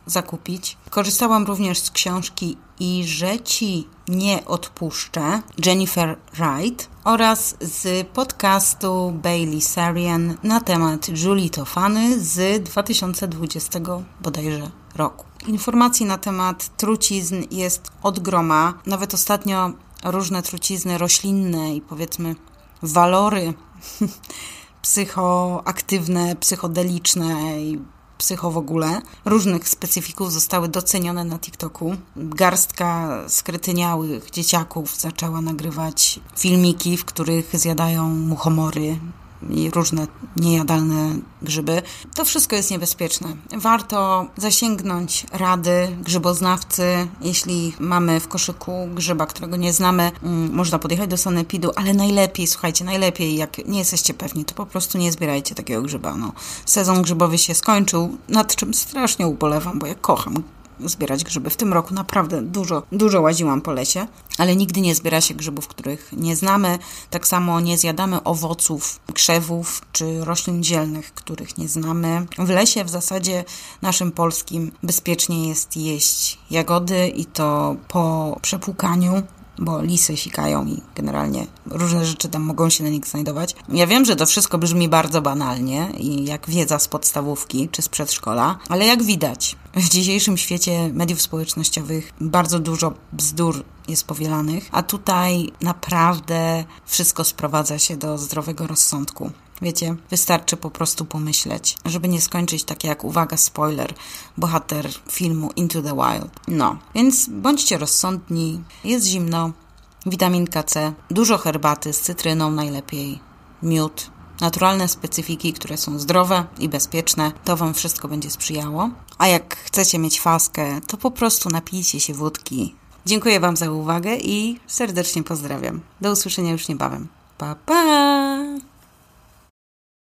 zakupić. Korzystałam również z książki I że Ci nie odpuszczę Jennifer Wright oraz z podcastu Bailey Sarian na temat Julie Tofany z dwa tysiące dwudziestego bodajże roku. Informacji na temat trucizn jest od groma. Nawet ostatnio różne trucizny roślinne i powiedzmy walory psychoaktywne, psychodeliczne i psycho w ogóle. Różnych specyfików zostały docenione na TikToku. Garstka skretyniałych dzieciaków zaczęła nagrywać filmiki, w których zjadają muchomory i różne niejadalne grzyby. To wszystko jest niebezpieczne. Warto zasięgnąć rady grzyboznawcy. Jeśli mamy w koszyku grzyba, którego nie znamy, można podjechać do sanepidu, ale najlepiej, słuchajcie, najlepiej, jak nie jesteście pewni, to po prostu nie zbierajcie takiego grzyba. No, sezon grzybowy się skończył, nad czym strasznie ubolewam, bo ja kocham zbierać grzyby. W tym roku naprawdę dużo, dużo łaziłam po lesie, ale nigdy nie zbiera się grzybów, których nie znamy. Tak samo nie zjadamy owoców, krzewów czy roślin zielnych, których nie znamy. W lesie w zasadzie naszym polskim bezpiecznie jest jeść jagody i to po przepłukaniu, bo lisy sikają i generalnie różne rzeczy tam mogą się na nich znajdować. Ja wiem, że to wszystko brzmi bardzo banalnie i jak wiedza z podstawówki czy z przedszkola, ale jak widać, w dzisiejszym świecie mediów społecznościowych bardzo dużo bzdur jest powielanych, a tutaj naprawdę wszystko sprowadza się do zdrowego rozsądku. Wiecie, wystarczy po prostu pomyśleć, żeby nie skończyć tak jak, uwaga, spoiler, bohater filmu Into the Wild. No, więc bądźcie rozsądni, jest zimno, witaminka C, dużo herbaty z cytryną najlepiej, miód, naturalne specyfiki, które są zdrowe i bezpieczne, to Wam wszystko będzie sprzyjało. A jak chcecie mieć faskę, to po prostu napijcie się wódki. Dziękuję Wam za uwagę i serdecznie pozdrawiam. Do usłyszenia już niebawem. Pa, pa!